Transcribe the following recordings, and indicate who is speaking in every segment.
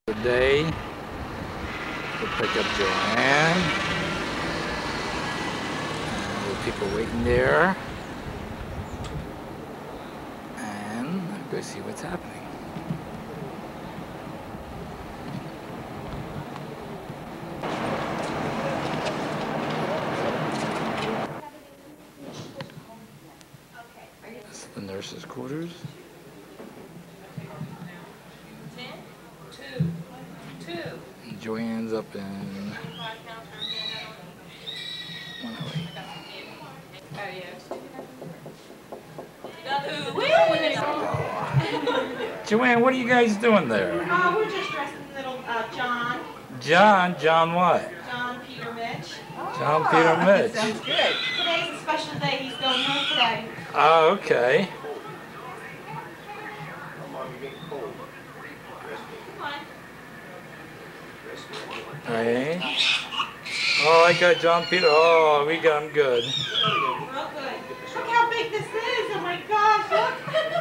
Speaker 1: Day to pick up Joanne. There are people waiting there. And I'm going to see what's happening. This is the nurse's quarters.
Speaker 2: 10, 2, 2.
Speaker 1: And Joanne's up in 108. Joanne, what are you guys doing there?
Speaker 2: We're just dressing little John.
Speaker 1: John what?
Speaker 2: John, Peter, Mitch.
Speaker 1: John, Peter, Mitch.
Speaker 2: Sounds good. Today's a special day. He's going home today.
Speaker 1: Oh, okay. Hey. Oh, I got John Peter. Oh, we got him good.
Speaker 2: Real good. Look how big this is. Oh my gosh, look.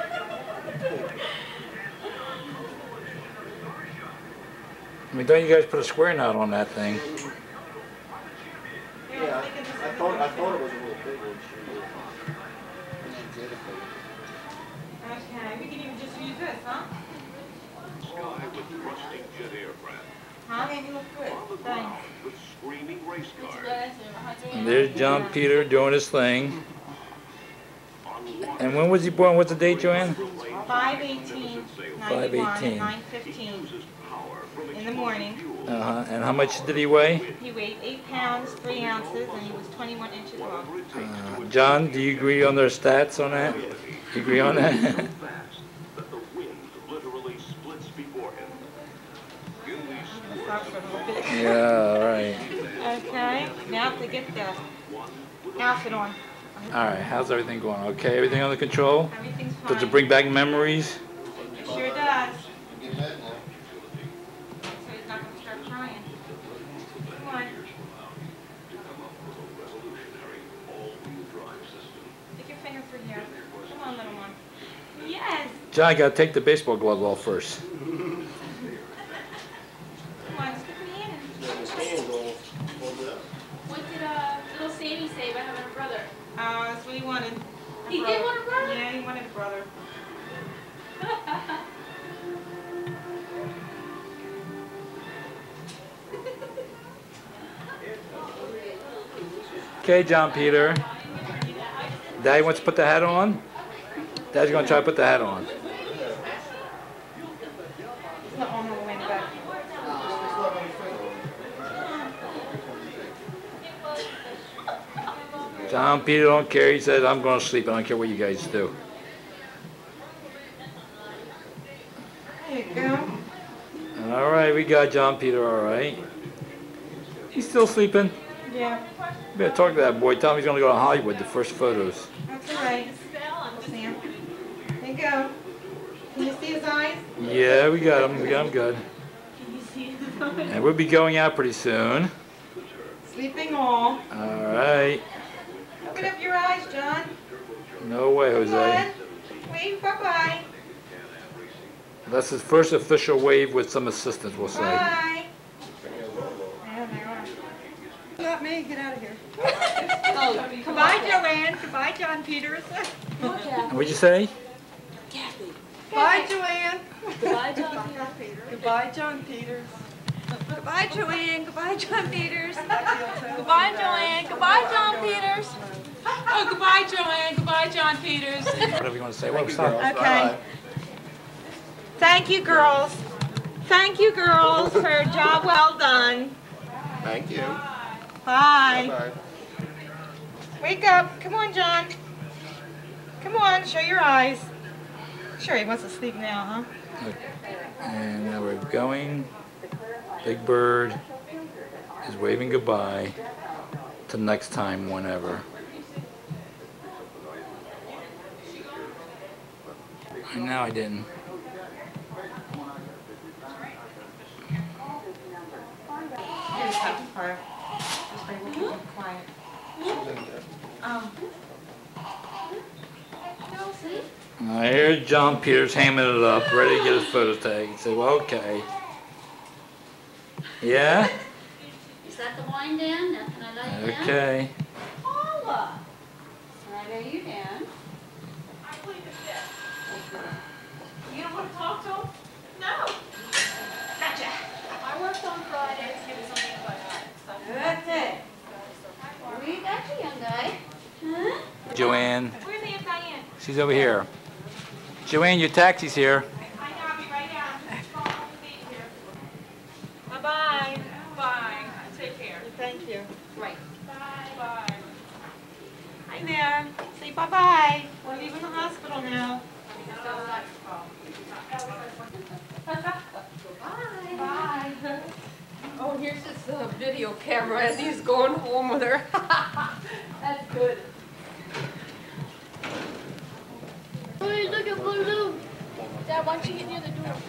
Speaker 1: I mean, don't you guys put a square knot on that thing?
Speaker 2: Yeah,
Speaker 3: I thought it was a little big when she did it.
Speaker 2: okay, we can even just use this, huh?
Speaker 4: Sky with thrusting jet aircraft.
Speaker 2: Huh? You look good. Thanks.
Speaker 4: With screaming race cars.
Speaker 1: And there's John Peter doing his thing. And when was he born? What's the date, Joanne?
Speaker 2: 5/18, 91, 9:15 in the morning.
Speaker 1: And how much did he weigh?
Speaker 2: He weighed 8 pounds, 3 ounces, and he was 21 inches long.
Speaker 1: John, do you agree on their stats on that? You agree on that? Yeah, all right.
Speaker 2: Okay, now to get the outfit on.
Speaker 1: All right, how's everything going? Okay, everything under control?
Speaker 2: Everything's fine.
Speaker 1: Does it bring back memories?
Speaker 2: It sure does. So he's not going to start crying. Come on. Stick your finger through here. Come on, little one. Yes!
Speaker 1: John, I got to take the baseball glove off first.
Speaker 2: Come on, stick your hand in.
Speaker 5: What did little Sammy say about having a brother?
Speaker 2: That's what he wanted.
Speaker 5: He did want a brother?
Speaker 2: Yeah, he wanted a brother.
Speaker 1: Okay, John Peter. Daddy wants to put the hat on? Daddy's going to try to put the hat on.
Speaker 2: It's not on all the way in the back.
Speaker 1: John Peter don't care. He says, I'm going to sleep. I don't care what you guys do.
Speaker 2: There you go.
Speaker 1: All right, we got John Peter, all right. He's still sleeping.
Speaker 2: Yeah,
Speaker 1: You better talk to that boy. Tell him he's going to go to Hollywood, the first photos.
Speaker 2: that's all right. Sam. There you go. Can you see his eyes?
Speaker 1: Yeah, we got him. We got him good.
Speaker 2: Can you see his eyes?
Speaker 1: And we'll be going out pretty soon.
Speaker 2: Sleeping all.
Speaker 1: All right.
Speaker 2: Open up your eyes, John.
Speaker 1: No way,
Speaker 2: Come
Speaker 1: Jose.
Speaker 2: on. Wave bye-bye.
Speaker 1: That's his first official wave with some assistance, we'll say.
Speaker 2: Bye. There they are. Not me. Get out of here.
Speaker 5: Oh,
Speaker 2: Goodbye, Joanne. Goodbye, John Peters.
Speaker 1: And what'd you say?
Speaker 5: Kathy.
Speaker 2: Bye, Joanne.
Speaker 5: Goodbye, John Peter.
Speaker 2: Goodbye, John Peters.
Speaker 5: Goodbye, Joanne. Goodbye, John Peters. Goodbye, Joanne. Goodbye, John Peters. Oh, goodbye, Joanne. Goodbye, John Peters.
Speaker 1: Whatever you want to say. Well, stop.
Speaker 2: Okay. Thank you, girls. Thank you, girls, for a job well done.
Speaker 3: Thank you.
Speaker 2: Bye.
Speaker 3: Bye.
Speaker 2: Wake up. Come on, John. Come on, show your eyes. Sure, he wants to sleep now, huh?
Speaker 1: And now we're going. Big Bird is waving goodbye till next time, whenever. And now I didn't.
Speaker 2: Here's the fire. This way we can be quiet.
Speaker 1: Here's John Peters hamming it up, ready to get his photo taken. He said, well, okay. Yeah?
Speaker 6: Is that the wine down? Now can I lay you down?
Speaker 1: Okay.
Speaker 6: Paula, can I lay you down?
Speaker 5: I believe it's this. You don't want to talk to him? No. Gotcha. I worked on Fridays. He was on the inside.
Speaker 6: That's it. Where you got you, young guy? Huh?
Speaker 1: Joanne.
Speaker 5: Where's Aunt Diane?
Speaker 1: She's over here. Joanne, your taxi's here.
Speaker 5: I know, I'll be right down. Bye-bye. Bye. Take care.
Speaker 2: Thank you.
Speaker 6: Right.
Speaker 5: Bye. Bye.
Speaker 2: Hi there. Say bye-bye. We're leaving the hospital now.
Speaker 5: Bye. Oh, here's this video camera as he's going home with her. That's good.
Speaker 6: Oh, he's looking blue.
Speaker 5: Dad, why don't you get near the door?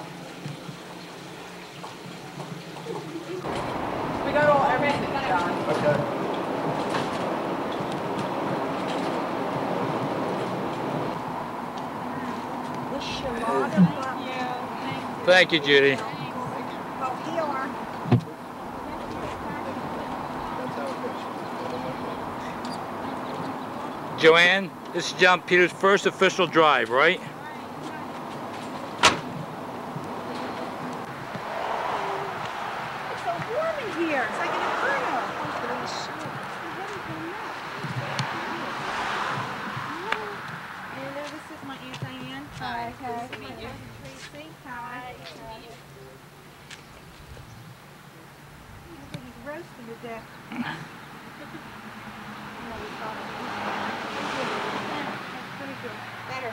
Speaker 5: We got all everything done.
Speaker 3: Okay.
Speaker 1: Thank you, Judy.
Speaker 3: That's how it goes.
Speaker 1: Joanne, this is John Peter's first official drive, right?
Speaker 2: It's so warm in here. It's like an inferno. And this is my Aunt Diane. Hi. Nice to meet you. Tracy. Hi. He's roasting to death. Pretty good. Better.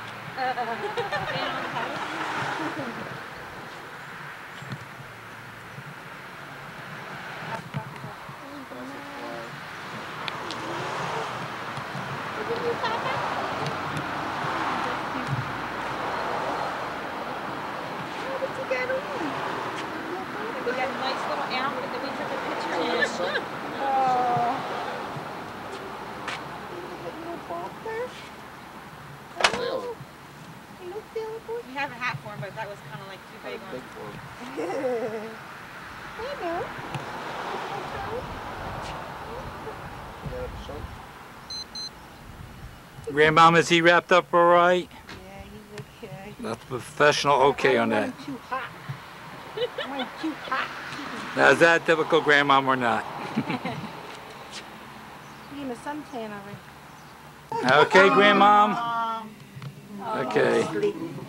Speaker 2: We got a nice little outfit that we took a picture in. Oh. We have a hat for him, but that was kind of like too big on him.
Speaker 1: Grandmom, is he wrapped up all right?
Speaker 2: Yeah, he's okay.
Speaker 1: That's professional okay on that.
Speaker 2: Too hot. I'm too hot.
Speaker 1: Now, is that typical grandmom or not?
Speaker 2: Give him a suntan already.
Speaker 1: Okay, grandmom. Okay.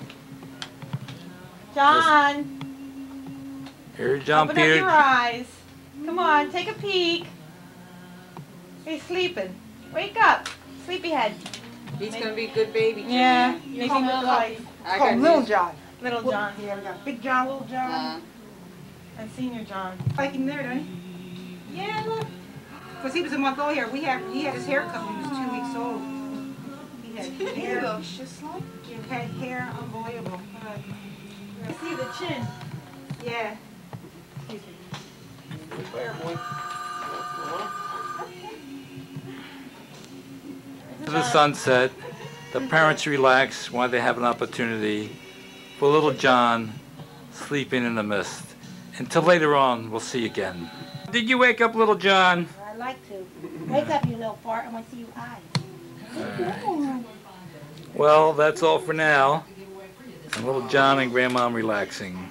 Speaker 2: John,
Speaker 1: Here's John
Speaker 2: open up your
Speaker 1: Peter.
Speaker 2: eyes. Come on, take a peek. He's sleeping. Wake up, sleepyhead.
Speaker 5: He's going to be a good baby, Jimmy.
Speaker 2: Yeah, make him look like
Speaker 5: I got
Speaker 2: Little
Speaker 5: these-
Speaker 2: John. Little John. Yeah, we got Big John, Little John, and Senior John. Like him there, don't you? Yeah, look. Because he was a month old here. He had his hair cut when he was 2 weeks old. He had hair. He looks just like you. He had hair, unbelievable. See the chin. Yeah. Excuse me.
Speaker 3: There, boy.
Speaker 1: To the sunset, the parents relax while they have an opportunity for little John sleeping in the mist. Until later on, we'll see you again. Did you wake up, little John?
Speaker 7: I like to. Wake up, you little fart. I want to see your eyes.
Speaker 1: Well, that's all for now. And little John and grandmom relaxing.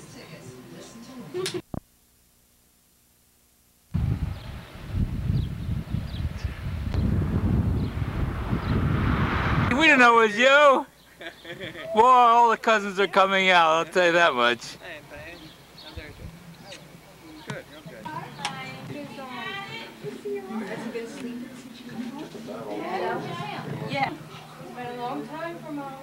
Speaker 1: We didn't know it was you. Boy, all the cousins are coming out, I'll tell you that much.
Speaker 3: Hey, Diane. How's everything? Good, real good.
Speaker 5: Has he been sleeping since you come home?
Speaker 2: Yeah.
Speaker 5: It's been a long time for Mom.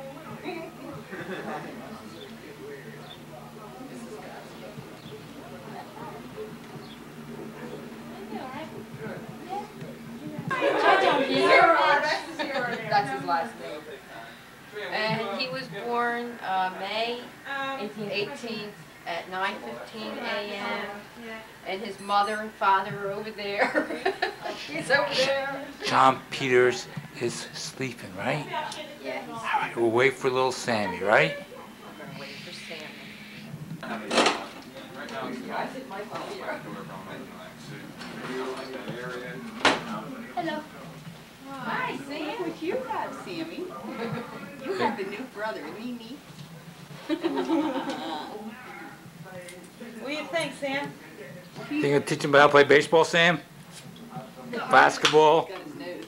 Speaker 5: That's his last name. And he was born May 18th at 9:15 a.m. And his mother and father are over there. He's over there.
Speaker 1: John Peters is sleeping, right?
Speaker 5: Yeah, he's
Speaker 1: All right, we'll wait for little Sammy, right?
Speaker 5: gonna wait for Sammy.
Speaker 6: Hello.
Speaker 8: Hi, Sam. What you got, Sammy? You got the new brother, Mimi.
Speaker 2: What do you think, Sam?
Speaker 1: You gonna teach him how to play baseball, Sam? Basketball?
Speaker 8: Got his nose.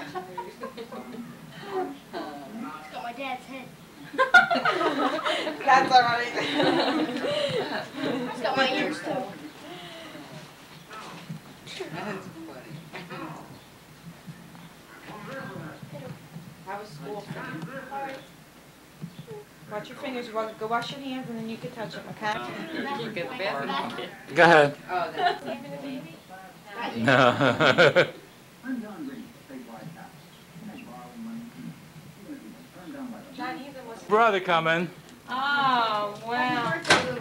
Speaker 6: It's got my dad's head.
Speaker 2: That's all right.
Speaker 6: It's got my ears too.
Speaker 8: That's funny.
Speaker 2: How was school? Watch your fingers. Go wash your hands, and then you can touch them, okay?
Speaker 8: You get the bathroom.
Speaker 1: Go ahead.
Speaker 8: Oh, that's
Speaker 1: No. Brother coming.
Speaker 2: Oh, wow.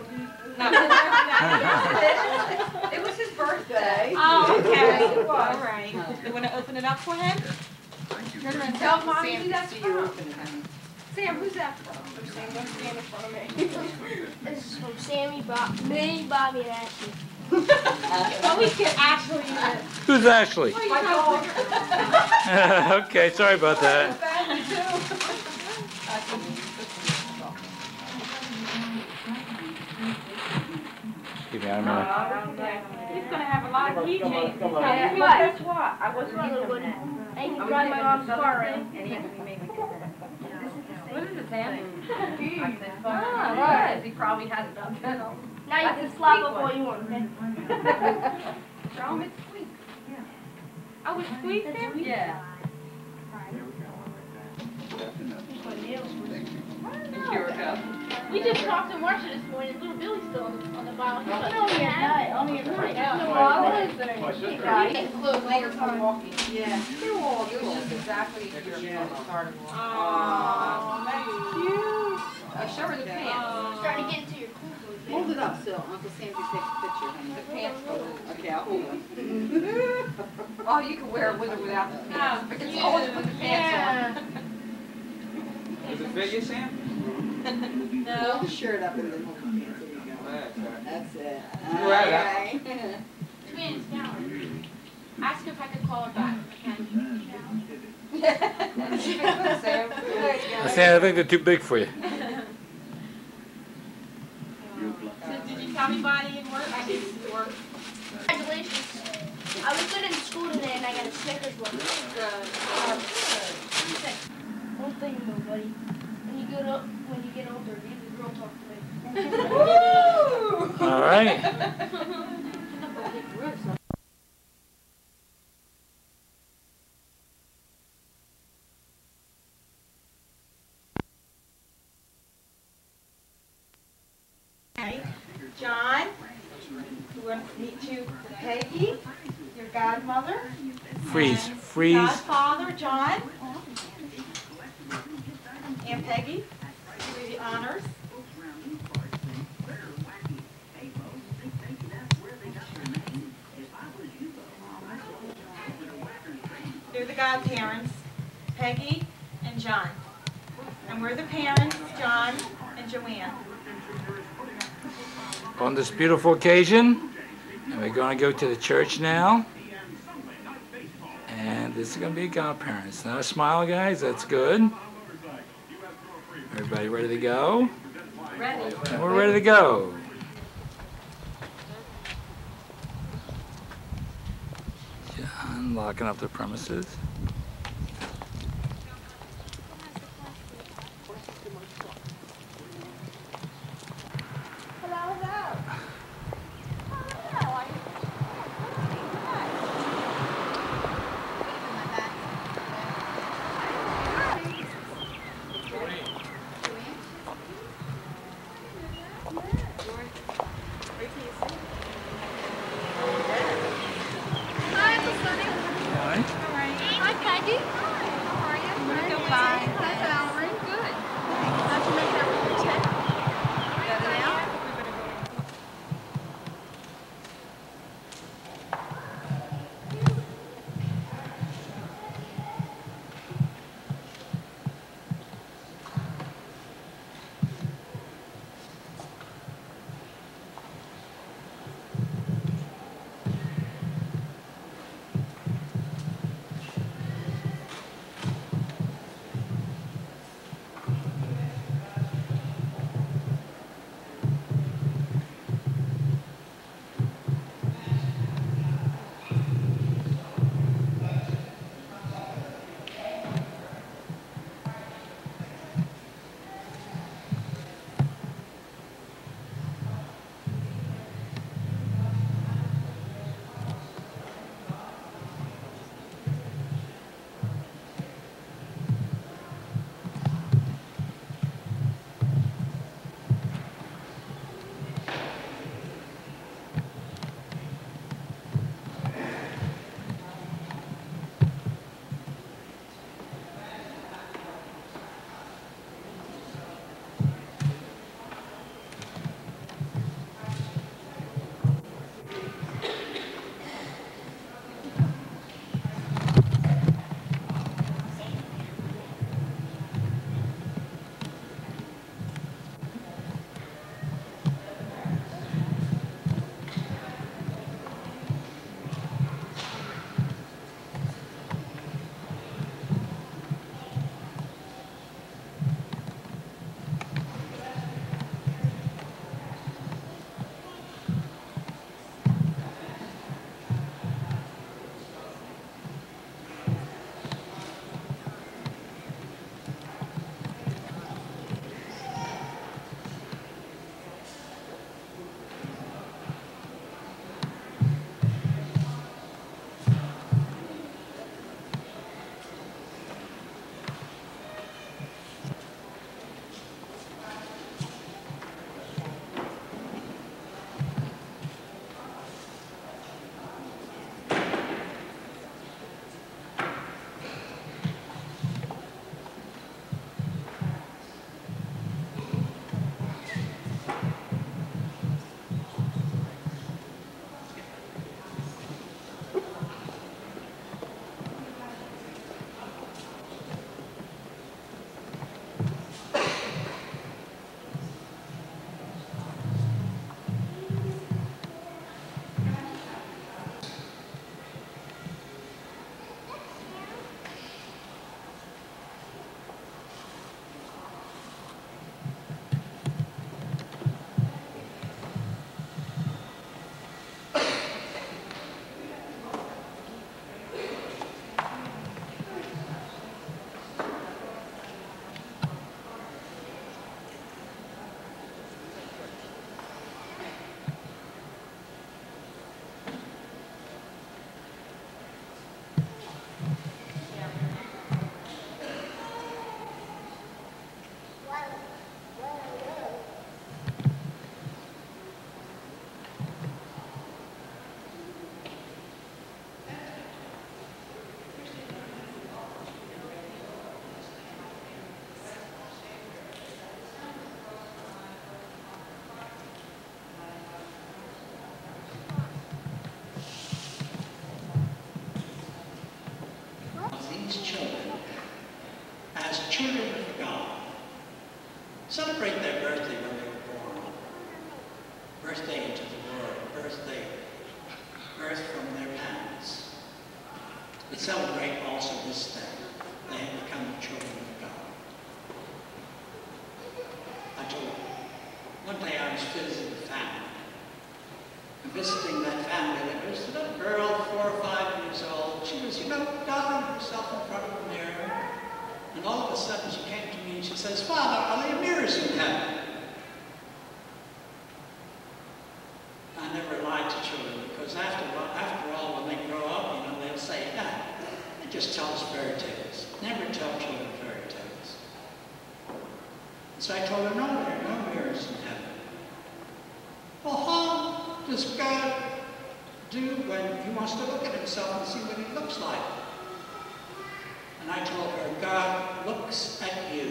Speaker 8: It was his birthday.
Speaker 2: Oh, okay. All right. You want to open it up for him?
Speaker 8: Turn around and tell Mommy who that's from. Sam, who's that from?
Speaker 2: Sam, don't stand in front of me.
Speaker 6: This is from Sammy, me, Bobby, and Ashley.
Speaker 2: Oh, we can actually.
Speaker 1: Who's Ashley?
Speaker 2: My dog.
Speaker 1: Okay, sorry about that. Give me a minute.
Speaker 2: He's going to have a lot of keychains.
Speaker 6: Yeah,
Speaker 2: Well, guess what? I wasn't
Speaker 6: Little
Speaker 2: into
Speaker 6: one.
Speaker 2: that.
Speaker 6: I can drive my mom's car around.
Speaker 5: What is it, Sam?
Speaker 2: Oh,
Speaker 5: Right. He probably has about 10 of them.
Speaker 6: Now you can slap up all you want, okay?
Speaker 5: From it's sweet.
Speaker 2: Oh, it's sweet, Sam?
Speaker 5: Yeah.
Speaker 8: Here we go.
Speaker 6: We just talked to Marsha this morning. Little Billy's still on the bottom. He's like, only at night. Only at night.
Speaker 5: My sister.
Speaker 8: Later from walking. Yeah.
Speaker 5: It was just exactly a year before we started walking.
Speaker 2: Oh, that's cute.
Speaker 5: Show her the pants.
Speaker 6: Starting to get into your cool clothes.
Speaker 8: Hold it up so Uncle Sam can take a picture, honey.
Speaker 5: The pants go.
Speaker 8: Okay, I'll hold it.
Speaker 5: Oh, you can wear it with or without the pants. But it's always put the pants on.
Speaker 3: Does it fit you, Sam?
Speaker 8: Hold the shirt up and then hold the pants. There you go. That's it.
Speaker 3: You're right.
Speaker 8: Alright.
Speaker 6: Twins, now. Ask her if I could call her back.
Speaker 5: Sam.
Speaker 1: Sam, I think they're too big for you.
Speaker 2: So did you tell anybody in work? I didn't work.
Speaker 6: Congratulations. I was good in school today and I got a Snickers one. One thing though, buddy. When you get older, leave the girl talk to me.
Speaker 1: All right.
Speaker 2: Okay. John, we want to meet you, Peggy, your godmother.
Speaker 1: Freeze,
Speaker 2: and
Speaker 1: freeze.
Speaker 2: Godfather, John. And Peggy, do the honors. They're the godparents, Peggy and John. And we're the parents, John and Joanne.
Speaker 1: On this beautiful occasion, and we're going to go to the church now. And this is going to be godparents. Now smile, guys. That's good. Everybody ready to go?
Speaker 5: Ready.
Speaker 1: And we're ready to go. John locking up the premises.
Speaker 9: these children as children of God. Celebrate their birthday when they were born. Birthday into the world, birthday, birth from their parents. But celebrate also this day. They have become the children of God. I told you, one day I was visiting a family. And visiting that family, there was a little girl, 4 or 5 years old. She was, darling herself in front of a mirror. And all of a sudden she came to me and she says, Father, are there mirrors in heaven? I never lied to children because after all, when they grow up, they'll say, they just tell us fairy tales. Never tell children fairy tales. And so I told her, no, there are no mirrors in heaven. Well, how does God do when he wants to look at himself and see what he looks like? And I told her, God looks at you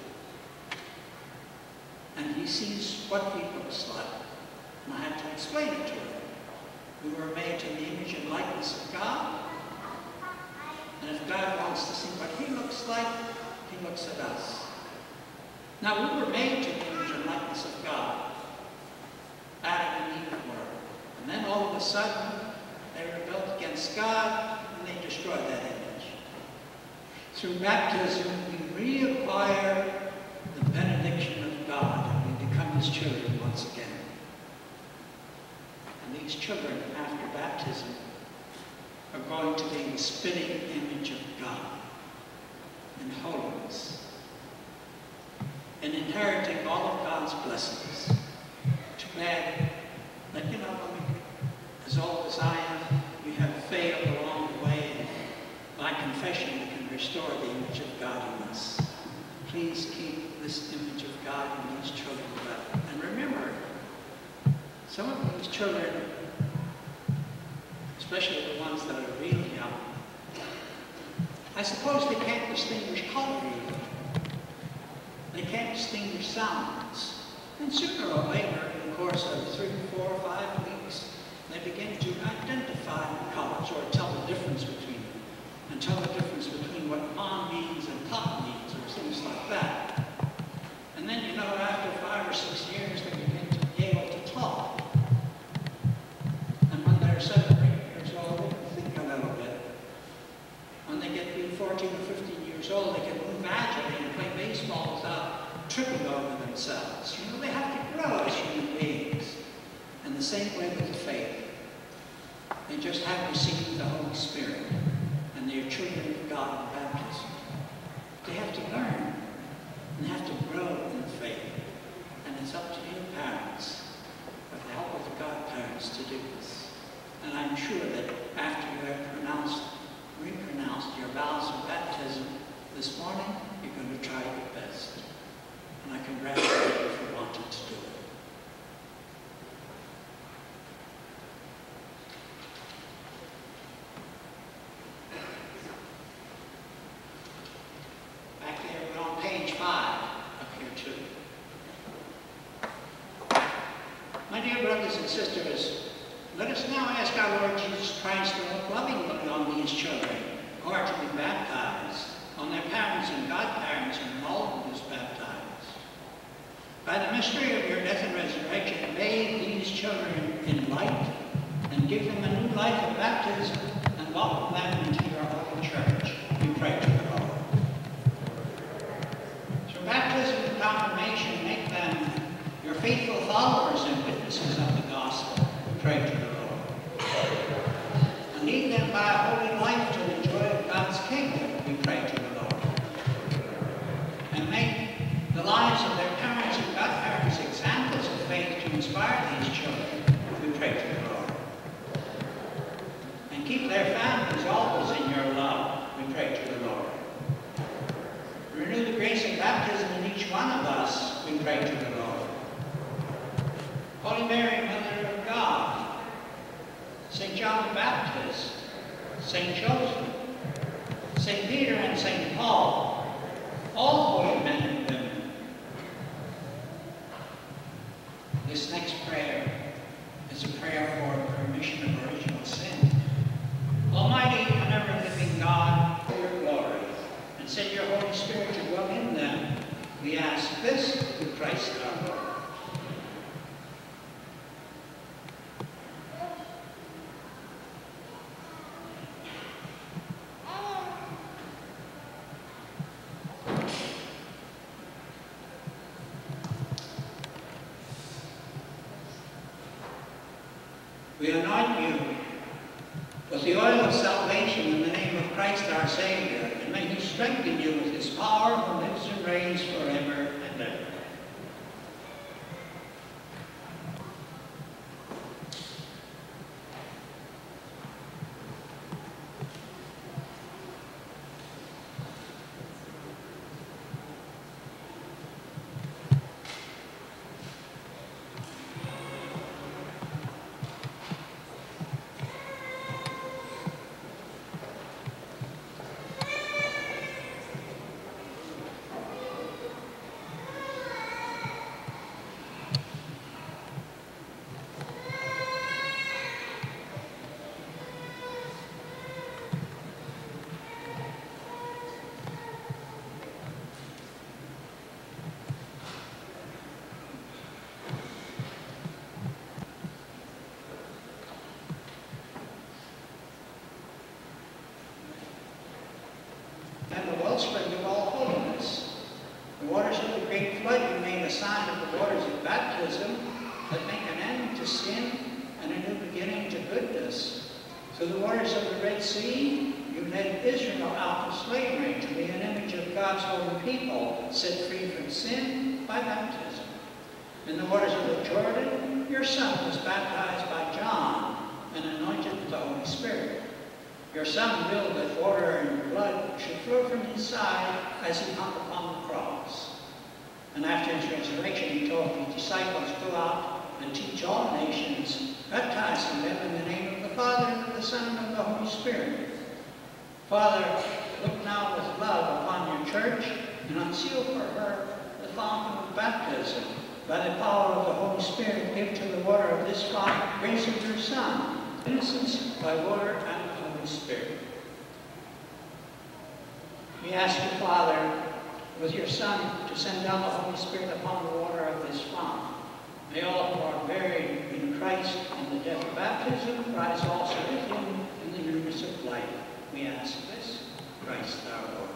Speaker 9: and he sees what he looks like. And I had to explain it to her. We were made in the image and likeness of God. And if God wants to see what he looks like, he looks at us. Now, we were made to the image and likeness of God. Adam and Eve were. And then all of a sudden, they rebelled against God and they destroyed that image. Through baptism, we reacquire the benediction of God and we become his children once again. And these children, after baptism, are going to be the spitting image of God in holiness and inheriting all of God's blessings. Too bad that, as old as I am, we have failed along the way, and by confession we can restore the image of God in us. Please keep this image of God in these children alive. And remember, some of these children, especially the ones that are really young, I suppose they can't distinguish color even. They can't distinguish sounds. And sooner or later, in the course of 3, 4, 5 weeks, they begin to identify colors or tell the difference between them. And tell the difference between what on means and top means or things like that. And then, after 5 or 6 years, they begin to be able to talk. And when they're 7 or 8 years old, they can think a little bit. When they get to be 14 or 15 years old, they can move agilely and play baseball without tripping over themselves. They have to grow as human beings. And the same way with faith. They just have received the Holy Spirit. And they are children of God in baptism. They have to learn and have to grow in faith. And it's up to you parents, with the help of the godparents, to do this. And I'm sure that after you have repronounced your vows of baptism this morning, you're going to try your best. And I congratulate you for wanting to do it. Back there, we're on page 5, up here too. My dear brothers and sisters, let us now ask our Lord Jesus Christ to look lovingly on these children who are to be baptized, on their parents and godparents and all who is baptized. By the mystery of your death and resurrection, bathe these children in light and give them a new life of baptism and welcome them into your holy church. We pray to the Lord. Through baptism and confirmation, make them your faithful followers and witnesses of the gospel. We pray to the Lord. And lead them by a holy life to the joy of God's kingdom. We pray to the Lord. And make the lives of their parents and godparents examples of faith to inspire these children. We pray to the Lord. And keep their families always in your love. We pray to the Lord. Renew the grace of baptism in each one of us. We pray to the Lord. Holy Mary, Mother of God, St. John the Baptist, St. Joseph, St. Peter and St. Paul, all holy men and women. This next prayer is a prayer for remission of original sin. Almighty and ever-living God, for your glory, through Christ our Lord. We anoint you with the oil of salvation in the name of Christ our Savior, and may he strengthen you with his power who lives and reigns forever and ever. And the wellspring of all holiness. The waters of the great flood you made a sign of the waters of baptism that make an end to sin and a new beginning to goodness. Through the waters of the Red Sea, you led Israel out of slavery to be an image of God's holy people, set free from sin by baptism. In the waters of the Jordan, your son was baptized by John and anointed with the Holy Spirit. Your son willed that water and blood should flow from his side as he hung upon the cross. And after his resurrection, he told his disciples, go out and teach all nations, baptizing them in the name of the Father, and of the Son, and of the Holy Spirit. Father, look now with love upon your church, and unseal for her the fountain of baptism. By the power of the Holy Spirit, give to the water of this font grace of your Son, innocence by water and the Holy Spirit. We ask you, Father, with your Son, to send down the Holy Spirit upon the water of this font. May all who are buried in Christ in the death of baptism rise also with him in the newness of life. We ask this, Christ our Lord.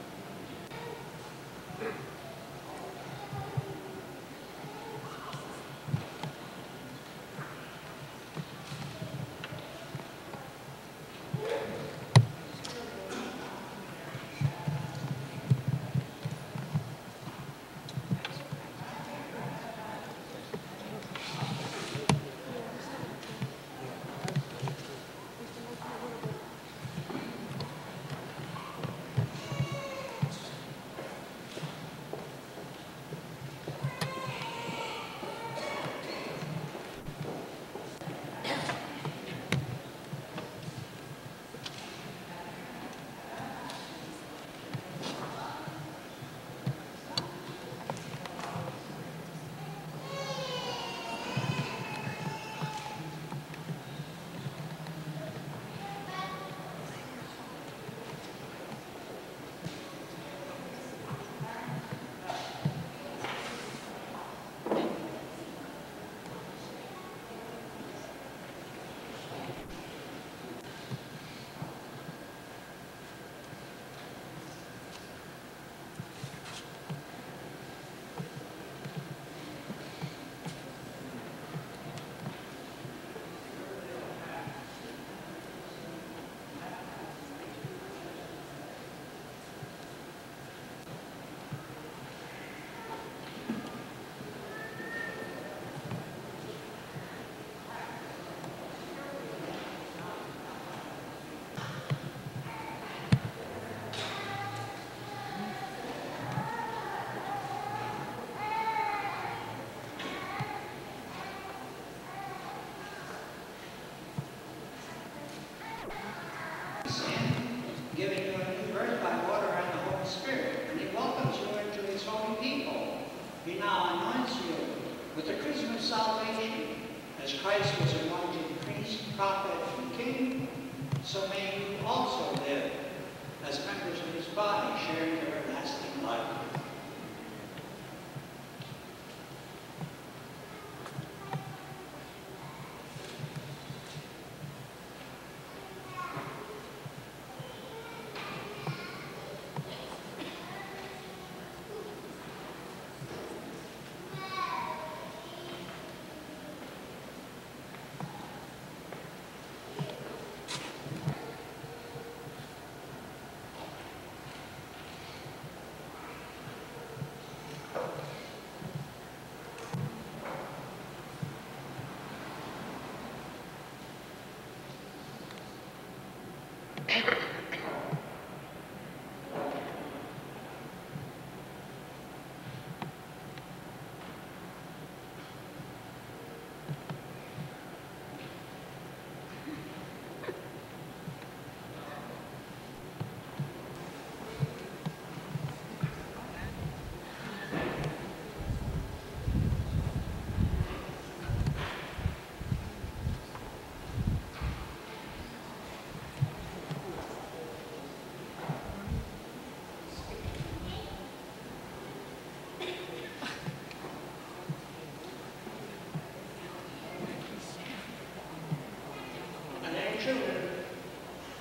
Speaker 9: Giving you a new birth by water and the Holy Spirit, and he welcomes you into his holy people. He now anoints you with the chrism of salvation. As Christ was anointed priest, prophet, and king, so may you also live as members of his body, sharing everlasting life.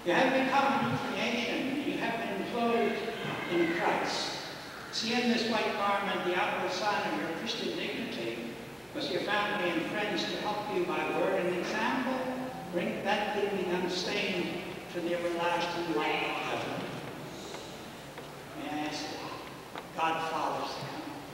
Speaker 9: You have become a new creation. You have been clothed in Christ. See in this white garment the outward sign of your Christian dignity, with your family and friends to help you by word and example, bring that living unstained to the everlasting light of heaven. May I ask God follows them.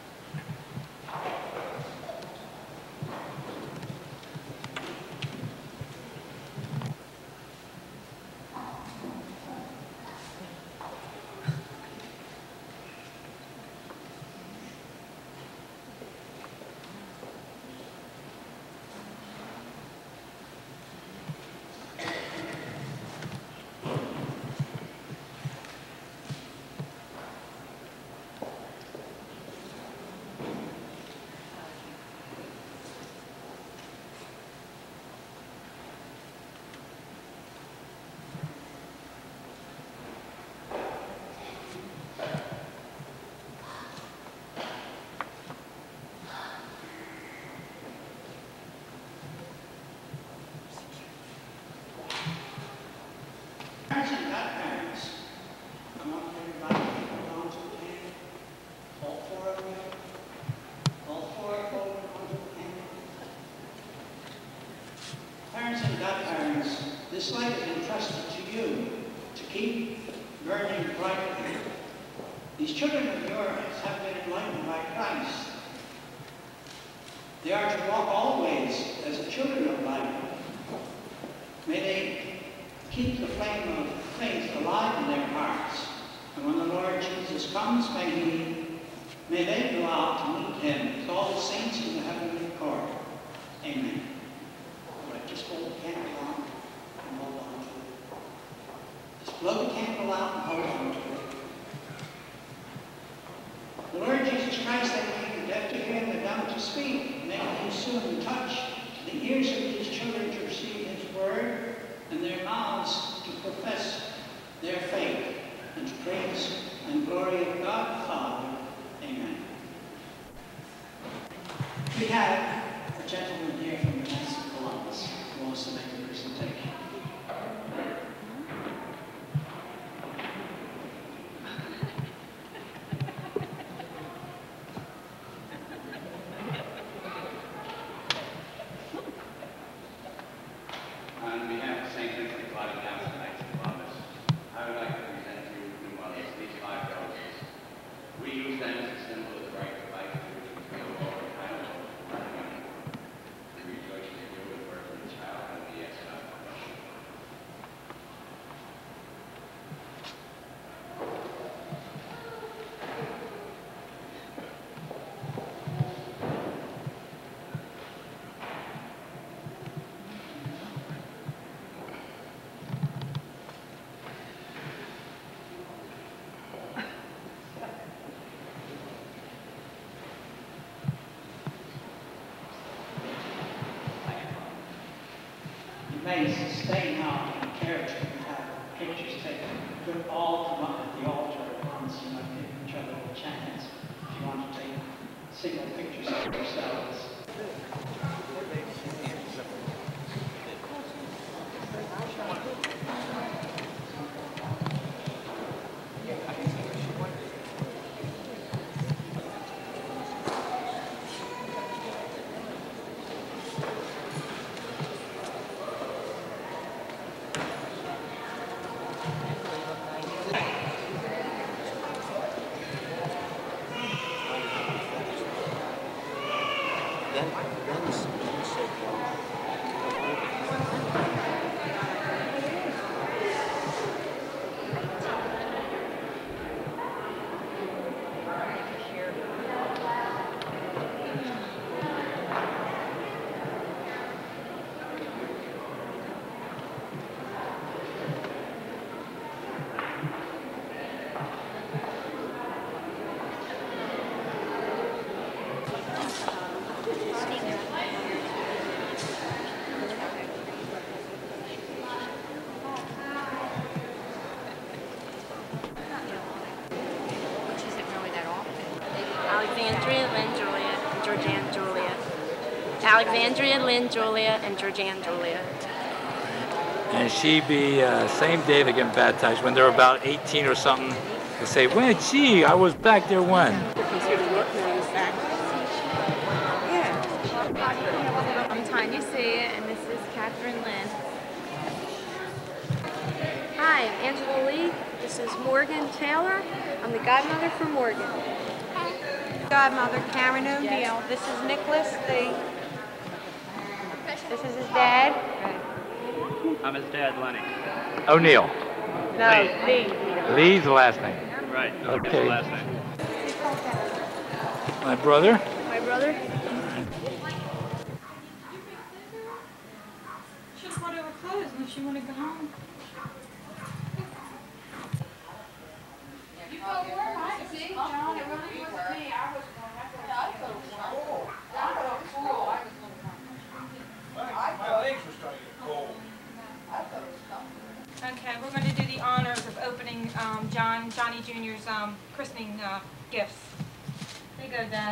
Speaker 9: Parents and godparents, come up everybody, hold on to the hand. All four of you. All four hold on to the hand. Parents and godparents, this light is entrusted to you to keep burning brightly. These children of yours have been enlightened by Christ. They are to walk always as the children of light. May they keep the flame of faith alive in their hearts. And when the Lord Jesus comes, may they go out to meet him with all the saints in the heavenly court. Amen. All right, just hold the candle out and hold on to it. Just blow the candle out and hold on to it. The Lord Jesus Christ, that made the deaf to hear and the dumb to speak, may he soon touch the ears of these children to receive his word, and their mouths to profess their faith, and to praise and glory of God the Father. Amen. We have a gentleman here from the Knights of Columbus who wants to make a presentation.
Speaker 10: On behalf of St. Vincent de Paul Knights of Columbus, I would like to present to you new mothers these 5 roses. We use them as a symbol of the right to life through which we feel all the time of money. We rejoice that you would work with the child and the ex-child.
Speaker 9: You may sustain out in character and have pictures taken. You could all come up at the altar at once. You might give each other a chance if you want to take single pictures of yourselves.
Speaker 11: Alexandria, Lynn, Julia, and Georgianne, Julia.
Speaker 1: And she'd be same day they're getting baptized. When they're about 18 or something, they say, "When? Gee, I was back there when?"
Speaker 6: I'm Tanya See It, and this is Catherine Lynn. Hi, I'm Angela Lee. This is Morgan Taylor. I'm the godmother for Morgan.
Speaker 2: Godmother Karen O'Neill. This is Nicholas Lee. This is his dad.
Speaker 11: I'm his dad, Lenny.
Speaker 1: O'Neill.
Speaker 2: No, Lee.
Speaker 1: Lee's the last name.
Speaker 11: Right.
Speaker 1: Okay.
Speaker 11: His last name.
Speaker 1: My brother.
Speaker 6: My brother.
Speaker 2: She'll put her clothes when she want to go home.
Speaker 5: You go warm, I see. John, it really wasn't me. I was warm. I felt cool.
Speaker 3: My legs were starting to get cold.
Speaker 2: Okay, we're going to do the honors of opening Johnny Jr.'s christening gifts. There you go, Dad.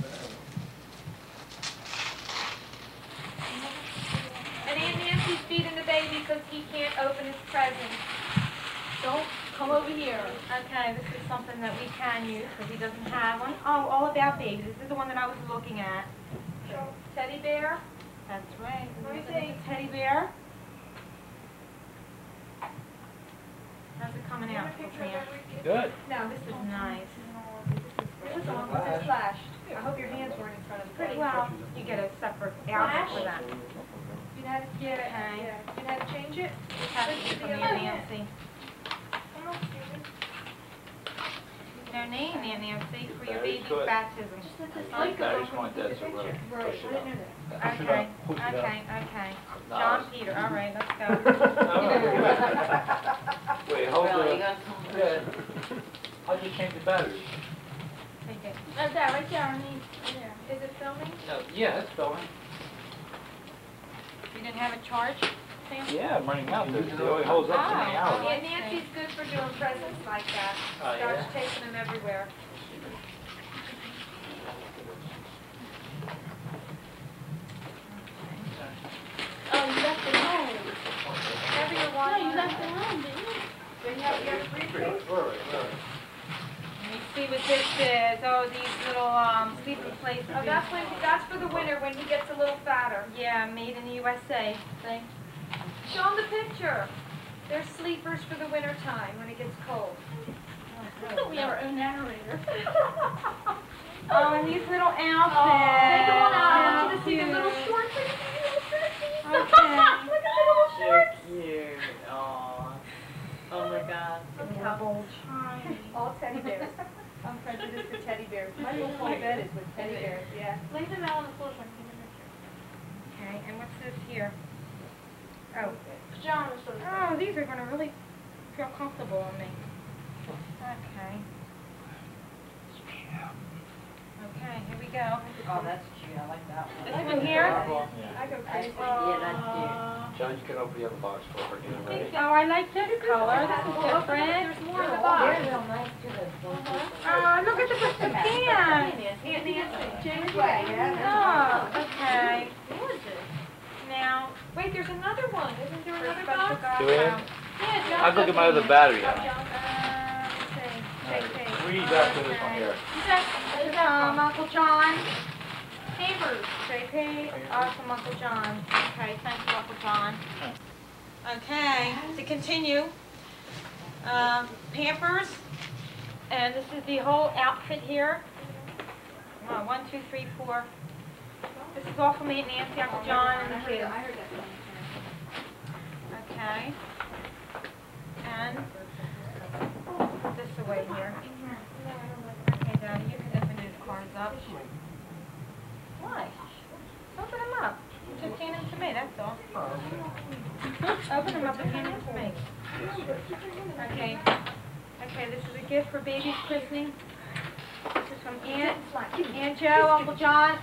Speaker 6: And Aunt Nancy's feeding the baby because he can't open his presents. Don't come over here.
Speaker 2: Okay, this is something that we can use because he doesn't have one. Oh, all about babies. This is the one that I was looking at.
Speaker 6: Teddy bear.
Speaker 2: That's right.
Speaker 6: Let me
Speaker 2: This
Speaker 6: see.
Speaker 2: is a teddy bear. How's it coming out?
Speaker 1: Good.
Speaker 2: No, this is nice.
Speaker 6: This is on. This is flashed. I hope your hands weren't in front of the
Speaker 2: Pretty
Speaker 6: plate.
Speaker 2: well. You get a separate outfit for that.
Speaker 6: You know how to get it.
Speaker 2: Okay.
Speaker 6: Yeah. You know how to change it?
Speaker 2: Have it from Aunt Nancy. No name, Aunt Nancy, for your baby's baptism.
Speaker 1: Daddy's my dad's a brother.
Speaker 6: Right. I didn't know that.
Speaker 2: Okay. John Peter, all right, let's go.
Speaker 1: Wait, hold on. Yeah. How'd you change the batteries?
Speaker 2: Take it.
Speaker 6: That's that right there on the. There. Is it filming?
Speaker 1: No, yeah, it's going.
Speaker 2: You didn't have a charge, Sam?
Speaker 1: Yeah, I'm running out there. It only holds up so many hours.
Speaker 6: Aunt Nancy's good for doing presents like that.
Speaker 1: Oh,
Speaker 6: Starts
Speaker 1: yeah?
Speaker 6: taking them everywhere. Oh, you left it home. Whatever you want. No, you left it home, didn't you?
Speaker 2: You have a briefcase? Let me see what this is. Oh, these little sleeping places.
Speaker 6: Oh, that's for the winter when he gets a little fatter.
Speaker 2: Yeah, made in the USA. See?
Speaker 6: Show him the picture. They're sleepers for the winter time when it gets cold. We have our own narrator.
Speaker 2: Oh, and these little outfits.
Speaker 6: Take them on out. I want you to see the
Speaker 2: Cute.
Speaker 6: little shorts. Look at the little
Speaker 2: Okay.
Speaker 6: Look at the little shorts.
Speaker 8: Cute. Aw. Oh my God.
Speaker 2: Look how bold.
Speaker 6: All teddy bears. I'm prejudiced to teddy bears. My little whole bed is with teddy bears, yeah. Lay them out on the floor so I can see the picture.
Speaker 2: Okay, and what's this here? Oh.
Speaker 6: Pajamas for the
Speaker 2: Oh, these are going to really feel comfortable on me. Okay. Okay, here we go.
Speaker 8: Oh, that's cute. I like that one.
Speaker 2: This one here?
Speaker 6: I go crazy.
Speaker 8: Yeah, that's cute.
Speaker 1: John, you can open the other box for her.
Speaker 2: Oh, I like this color. This is different.
Speaker 6: There's more in the box.
Speaker 2: Oh, look at the pants.
Speaker 6: Aunt Nancy. James Way, yeah.
Speaker 2: Oh, okay.
Speaker 6: Gorgeous.
Speaker 2: Now,
Speaker 6: Wait, there's another one. Isn't there
Speaker 2: for
Speaker 6: another
Speaker 2: special
Speaker 6: box?
Speaker 2: guest.
Speaker 1: Do we?
Speaker 6: Yeah, John.
Speaker 1: I'll go get my other battery.
Speaker 2: Let's see.
Speaker 1: Read after this one here.
Speaker 2: Uncle John.
Speaker 6: Papers.
Speaker 2: JP, from Uncle John. Okay, thank you, Uncle John. Okay, to continue, Pampers, and this is the whole outfit here. 1, 2, 3, 4. This is all from Aunt Nancy, Uncle John, and the kids. Okay. And put this away here. Okay, Daddy, you can open these cards up. Why? Open them up. Just hand them to me, that's all. Open them up and hand them to me. Okay. Okay, this is a gift for baby's christening. This is from Aunt Joe, Uncle John.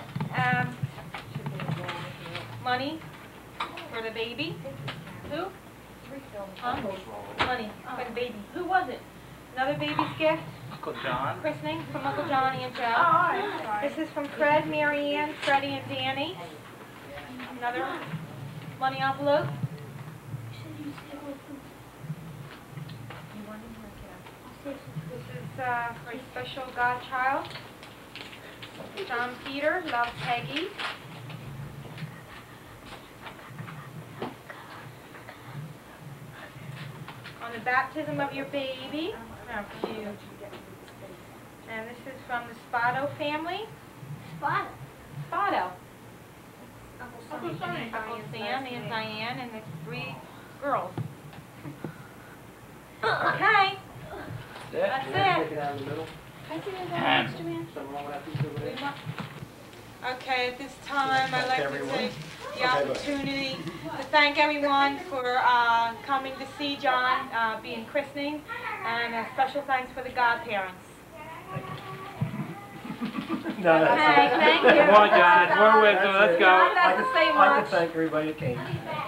Speaker 2: Money for the baby. Who? Huh? Money for the baby. Who was it? Another baby's gift.
Speaker 1: Uncle John.
Speaker 2: Christening from Uncle John and Joe.
Speaker 6: Oh, all right.
Speaker 2: This is from Fred, Mary Ann, Freddie, and Danny. Another money envelope.
Speaker 6: This is for a special godchild. John Peter loves Peggy. On the baptism of your baby. How cute. And this is from the Spotto family. Spotto. Uncle Sam and Diane and the 3 girls. Okay. That's it. Okay, at this time, I'd like to take the opportunity to thank everyone for coming to see John being christening, and a special thanks for the godparents.
Speaker 3: No, that's
Speaker 6: Okay, thank you.
Speaker 1: Come on, John. We're with you. Let's go.
Speaker 6: John doesn't say
Speaker 3: I
Speaker 6: much.
Speaker 3: can thank everybody that came.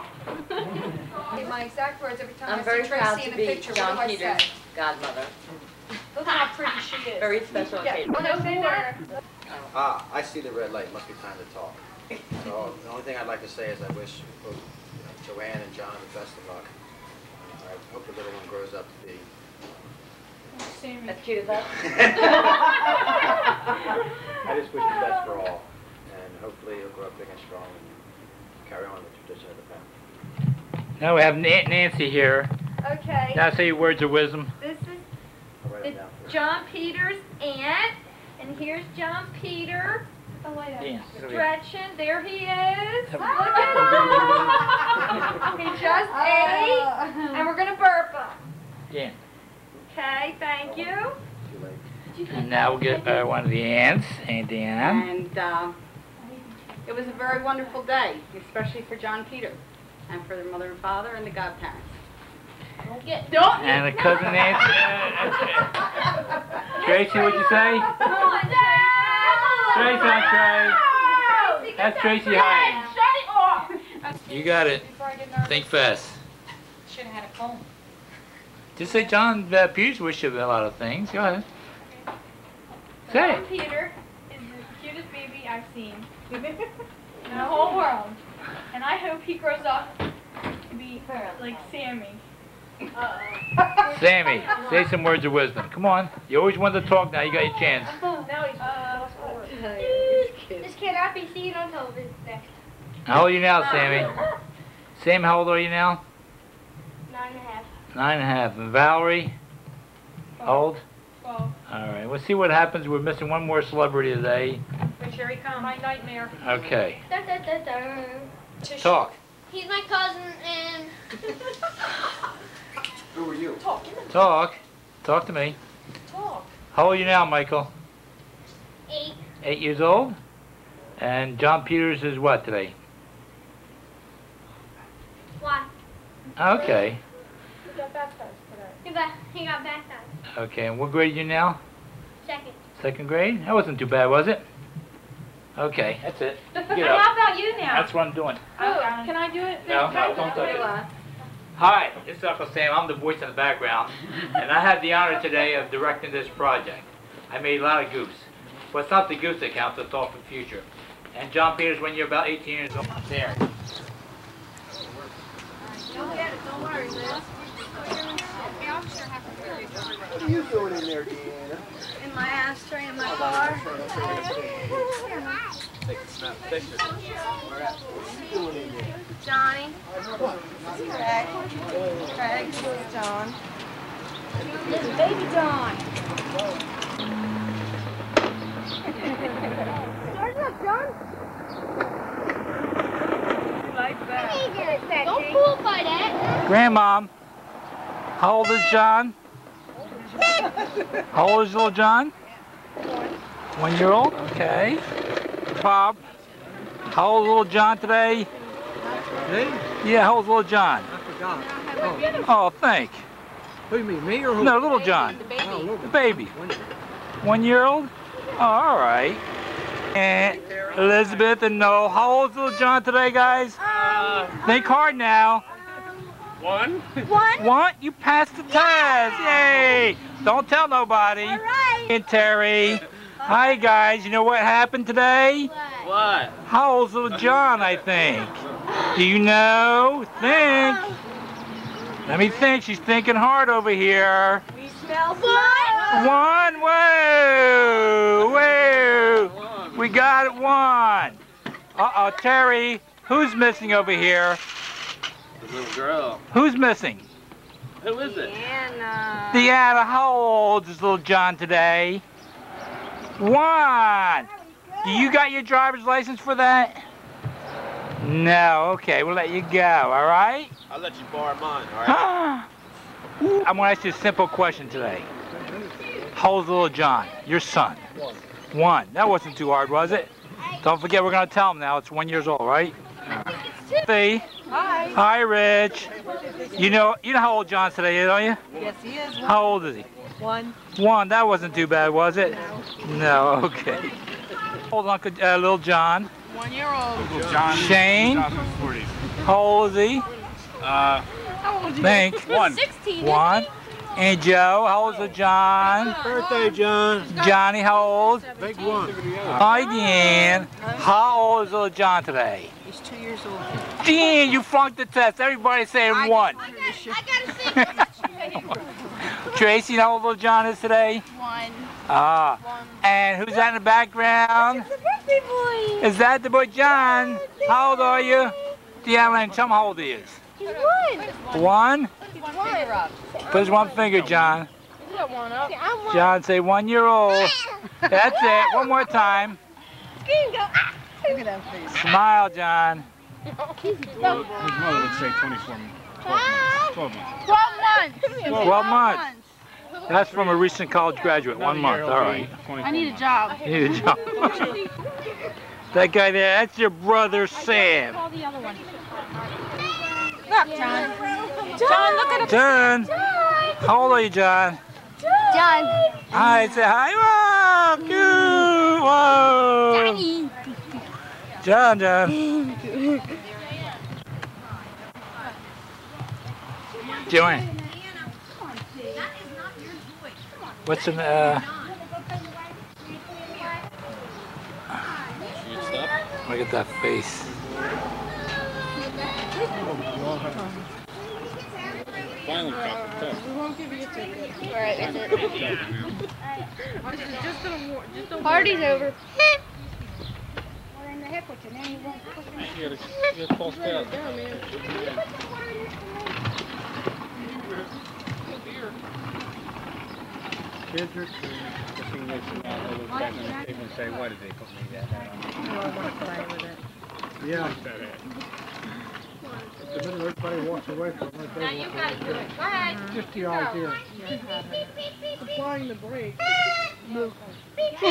Speaker 8: My exact words every time
Speaker 5: I'm
Speaker 8: I
Speaker 5: very
Speaker 8: see
Speaker 5: proud
Speaker 8: Tracy
Speaker 5: to
Speaker 8: in a
Speaker 5: be
Speaker 8: picture,
Speaker 5: John
Speaker 8: what do I
Speaker 5: Peter's
Speaker 8: say?
Speaker 5: godmother.
Speaker 6: Look how pretty she is.
Speaker 5: Very special occasion.
Speaker 3: I see the red light. Must be time to talk. So the only thing I'd like to say is I wish both Joanne and John the best of luck. I hope the little one grows up to be.
Speaker 5: As cute as that.
Speaker 3: I just wish the best for all, and hopefully he'll grow up big and strong and carry on the tradition of the family.
Speaker 1: Now we have Aunt Nancy here.
Speaker 6: Okay.
Speaker 1: Now say your words of wisdom.
Speaker 6: This is
Speaker 3: I'll write it down for you.
Speaker 6: John Peter's aunt, and here's John Peter.
Speaker 1: Yeah.
Speaker 6: Stretching, there he is. Look at him. He just ate, and we're gonna burp him.
Speaker 1: Yeah.
Speaker 6: Okay, thank you.
Speaker 3: Too late.
Speaker 1: And now we'll get one of the aunts, Aunt Ann.
Speaker 8: And it was a very wonderful day, especially for John Peter, and for their mother and father and the godparents.
Speaker 1: And a cousin Nancy. Tracy, what'd you say? Tracy on Trey. That's Tracy Hyde. You got it. Think fast.
Speaker 2: Should have had a comb.
Speaker 1: Just say John Peters wished you a lot of things. Go ahead. Say
Speaker 6: John
Speaker 1: it.
Speaker 6: Peter is the cutest baby I've seen in the whole world, and I hope he grows up to be like Sammy.
Speaker 1: Sammy, say some words of wisdom. Come on. You always wanted to talk. Now you got your chance.
Speaker 6: Now he's
Speaker 12: This cannot be seen on television next.
Speaker 1: How old are you now, Sammy? Sam, how old are you now?
Speaker 12: 9.5.
Speaker 1: 9.5. And Valerie? How old?
Speaker 6: 12.
Speaker 1: All right. We'll see what happens. We're missing one more celebrity today.
Speaker 6: But here he comes. My nightmare.
Speaker 1: Okay.
Speaker 12: Dun, dun, dun, dun.
Speaker 1: Talk.
Speaker 12: He's my cousin and...
Speaker 3: Who are you?
Speaker 1: Talk. Talk to me.
Speaker 6: Talk.
Speaker 1: How old are you now, Michael?
Speaker 12: 8.
Speaker 1: 8 years old? And John Peters is what today?
Speaker 12: Why?
Speaker 1: Okay.
Speaker 6: He got baptized today.
Speaker 12: He got baptized.
Speaker 1: Okay. And what grade are you now?
Speaker 12: 2nd.
Speaker 1: 2nd grade? That wasn't too bad, was it? Okay. That's it. Get
Speaker 6: And
Speaker 1: up.
Speaker 6: how about you now?
Speaker 1: That's what I'm doing.
Speaker 6: Oh, can I do it?
Speaker 1: No, no, don't touch it. Hi, this is Uncle Sam. I'm the voice in the background, and I have the honor today of directing this project. I made a lot of goose. Well, it's not the goose that counts, it's all for the future. And John Peters, when you're about 18 years old, there.
Speaker 8: Don't get it, don't worry, Liz.
Speaker 3: What are you doing in there, Deanna?
Speaker 8: In my ashtray in my car.
Speaker 3: Take a snap picture. Where at? What are you doing in there?
Speaker 8: Johnny.
Speaker 2: Craig. Craig, this is John.
Speaker 12: This is baby John. Start up, John.
Speaker 6: Like that.
Speaker 12: Don't fool by that.
Speaker 1: Grandmom, how old is John? How old is little John? 1 year old? Okay. Bob, how old is little John today?
Speaker 3: Me?
Speaker 1: Yeah, how old is little John?
Speaker 3: I forgot.
Speaker 1: Oh, thank.
Speaker 3: Who you mean, me or who?
Speaker 1: No, little John. The baby. 1 year old? Oh, all right. And Elizabeth and Noel, how old is little John today, guys? Think hard now.
Speaker 11: 1.
Speaker 1: What? You passed the test. Yay! Don't tell nobody.
Speaker 12: All right.
Speaker 1: And Terry. Hi, guys. You know what happened today?
Speaker 11: What?
Speaker 1: How old's little John, I think? Do you know? Think. Let me think. She's thinking hard over here. One. Whoa! Whoa! We got it, one. Uh-oh, Terry. Who's missing over here?
Speaker 11: The little girl.
Speaker 1: Who's missing?
Speaker 11: Who is it?
Speaker 1: Deanna. How old is little John today? One. Do you got your driver's license for that? No. Okay, we'll let you go, all right?
Speaker 11: I'll let you borrow mine, all right?
Speaker 1: I'm going to ask you a simple question today. How old's little John, your son? One. That wasn't too hard, was it? Don't forget, we're going to tell him now. It's 1 year old, right? Hi. Hi, Rich. You know how old John's today, don't you?
Speaker 2: Yes, he is.
Speaker 1: How old is he?
Speaker 2: One.
Speaker 1: One. That wasn't too bad, was it? No. Okay. Hold on, little John.
Speaker 2: 1 year old.
Speaker 11: Uncle John.
Speaker 1: Shane. How old is he?
Speaker 2: How old is he?
Speaker 1: Think.
Speaker 12: 1. 16.
Speaker 1: One. And Joe, how old is John?
Speaker 9: Birthday, John.
Speaker 1: Johnny, how old?
Speaker 9: Big one.
Speaker 1: Hi, Dan. How old is little John today?
Speaker 2: He's 2 years old.
Speaker 1: Dan, you flunked the test. Everybody's saying one.
Speaker 12: I gotta see.
Speaker 1: Tracy, how old little John is today?
Speaker 12: 1.
Speaker 1: Ah. And who's that in the background?
Speaker 12: It's a birthday boy.
Speaker 1: Is that the boy John? How old are you? Deanna, tell him how old he is.
Speaker 12: He's 1.
Speaker 1: One?
Speaker 12: One finger up.
Speaker 1: Put his one finger, John.
Speaker 12: He's got one up. I'm 1.
Speaker 1: John, say 1 year old. That's it. One more time.
Speaker 12: Scream, go. Ah.
Speaker 2: Look at that face.
Speaker 1: Smile, John.
Speaker 12: His
Speaker 11: mother would say 24 months. 12 months.
Speaker 12: 12 months.
Speaker 1: 12 months. That's from a recent college graduate. 1 month. All right.
Speaker 12: I need a job.
Speaker 1: You need a job. That guy there, that's your brother Sam.
Speaker 12: Call the other one.
Speaker 6: Look, John. John, look at him.
Speaker 1: John. How old are you, John?
Speaker 12: John.
Speaker 1: Hi, say hi. Whoa. Whoa.
Speaker 12: Johnny.
Speaker 1: John. Joanne. What's in look at that face.
Speaker 11: Violent cop, tough.
Speaker 2: We won't give you a ticket.
Speaker 12: Alright, that's it.
Speaker 2: Just don't
Speaker 12: Party's over.
Speaker 7: Well, in the heck with you, then you won't push me.
Speaker 11: You gotta false down. Kids are the thing makes them all look back on the table and say, why did they put me that on? Yeah. The minute everybody walks away from it,
Speaker 6: Now you gotta do it. Go ahead.
Speaker 9: Just the idea.
Speaker 2: applying the brakes.
Speaker 12: Move.
Speaker 2: Well, you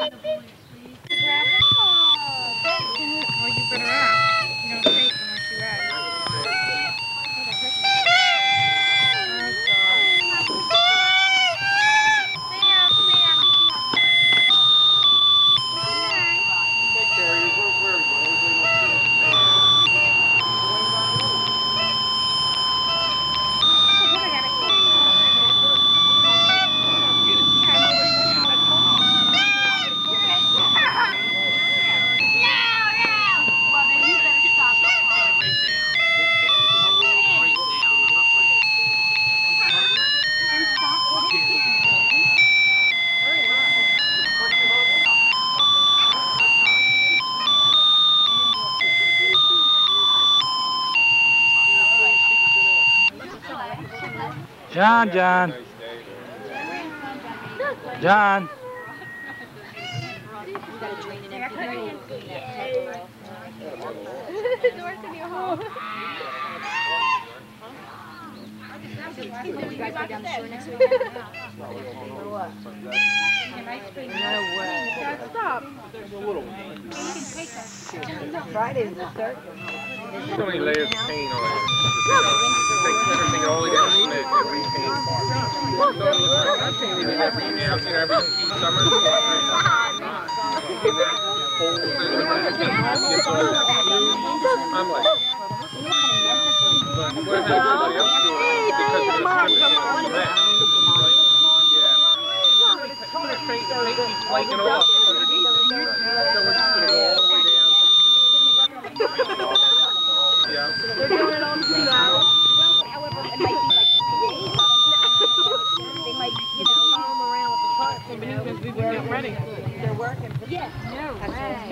Speaker 2: better ask. You don't take unless you ask.
Speaker 1: John. John.
Speaker 2: Stop.
Speaker 7: Friday's the 3rd.
Speaker 11: So many layers of paint on it. Take everything all the way down to Smith and repaint. I'm painting it every now and then, every summer. I'm like, what has everybody else doing? Because of the that. Some of the paint keeps flaking off underneath. So we're just going to go all the way down. Yeah.
Speaker 7: They're doing it on 2 hours. Well, however, it might be like 2 days. They might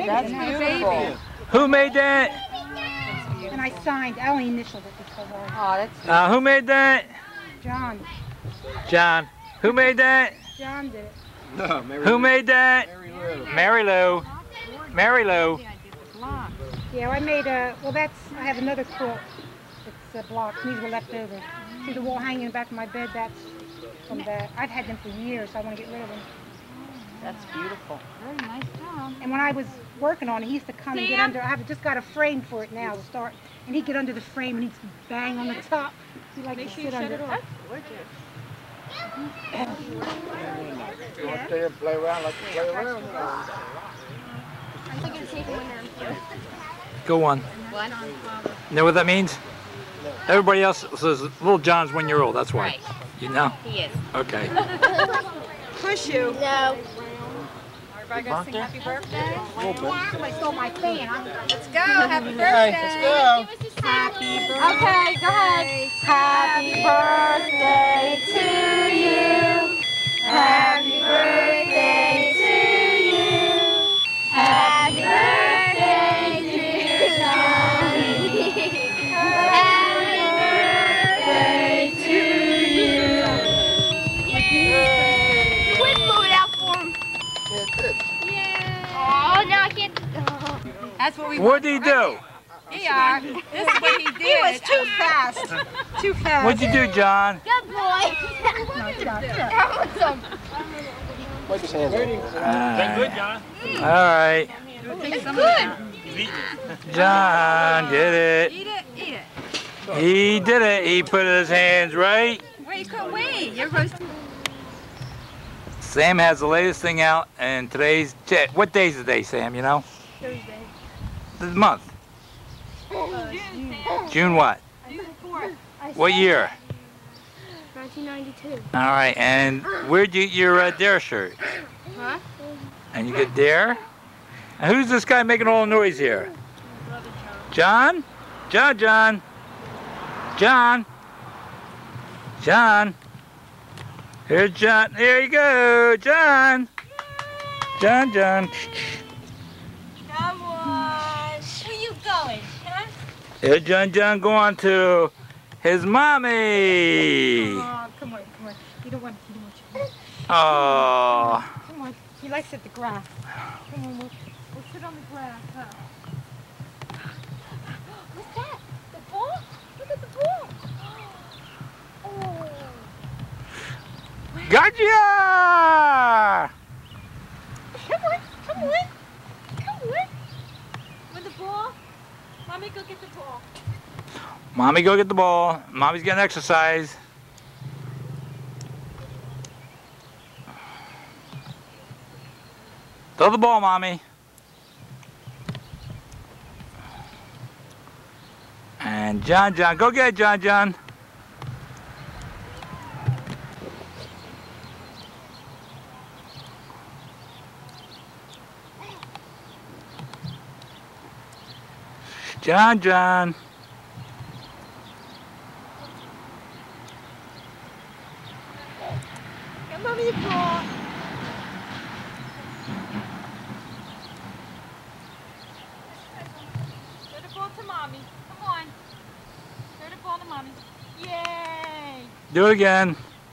Speaker 2: That's
Speaker 5: beautiful.
Speaker 1: Who made that?
Speaker 2: And I signed. I only initialed it because I...
Speaker 1: Who made that?
Speaker 2: John.
Speaker 1: John. Who made that?
Speaker 2: John did it.
Speaker 3: No, Mary
Speaker 1: Who
Speaker 3: Lou.
Speaker 1: made that?
Speaker 3: Mary Lou.
Speaker 1: Mary Lou. Mary Lou.
Speaker 2: Yeah, I made a... Well, that's... I have another quilt. It's blocks. These were left over. See the wall hanging in the back of my bed? That's from that. I've had them for years, so I want to get rid of them.
Speaker 5: That's beautiful.
Speaker 12: Very nice job.
Speaker 2: And when I was working on it, he used to come and get under. I have just got a frame for it now to start. And he'd get under the frame and he'd bang on the top. He liked to sit under.
Speaker 5: That's gorgeous.
Speaker 11: Go up there and play around like you play around.
Speaker 12: I'm going to take one now.
Speaker 1: Go on.
Speaker 5: What?
Speaker 1: You know what that means? Everybody else says little John's 1 year old. That's why.
Speaker 5: Right.
Speaker 1: You know?
Speaker 5: He is.
Speaker 1: Okay.
Speaker 6: Push you.
Speaker 12: No.
Speaker 6: Everybody gonna sing happy birthday?
Speaker 2: Somebody stole my fan.
Speaker 6: Let's go. Happy birthday.
Speaker 11: Let's go.
Speaker 12: Happy birthday.
Speaker 6: Okay, go ahead.
Speaker 12: Happy birthday to you. Happy birthday to you. Happy birthday, dear Johnny. Happy birthday to you. Quick, move it out for him. Oh, no, I can't.
Speaker 6: That's what we
Speaker 1: What'd he do?
Speaker 6: Here you are. This is what he did. He was too fast. Too fast.
Speaker 1: What'd you do, John?
Speaker 12: Good boy. Awesome.
Speaker 11: Wipe his hands off.
Speaker 1: Good, John. All right.
Speaker 6: It's good.
Speaker 1: John did it.
Speaker 6: Eat it. Eat it.
Speaker 1: He did it. He put his hands right.
Speaker 6: Wait, you couldn't wait. You're roasting.
Speaker 1: Sam has the latest thing out, and today's... What day's the day, Sam, you know?
Speaker 12: Thursday.
Speaker 1: The month. June what? What year?
Speaker 12: 1992.
Speaker 1: All right, and where'd you get your Dare shirt?
Speaker 12: Huh?
Speaker 1: And you get Dare? And who's this guy making all the noise here? John? John, John. John. John. Here's John. There you go, John. John, John.
Speaker 6: Come on. Where you going? Huh?
Speaker 1: Here's John, John going to his mommy.
Speaker 2: Oh, come on. You don't want to.
Speaker 1: Oh.
Speaker 2: Come on. He likes it at the grass. Come on, we'll sit on the grass, huh?
Speaker 12: What's that? The ball? Look at the ball. Oh.
Speaker 1: Gotcha!
Speaker 6: Come on. With the ball? Mommy, go get the ball.
Speaker 1: Mommy, go get the ball. Mommy's getting exercise. Throw the ball, Mommy. And John, go get it, John. John.
Speaker 6: Get Mommy the ball. Throw the ball to Mommy. Come on. Throw the ball to Mommy. Yay!
Speaker 1: Do it again.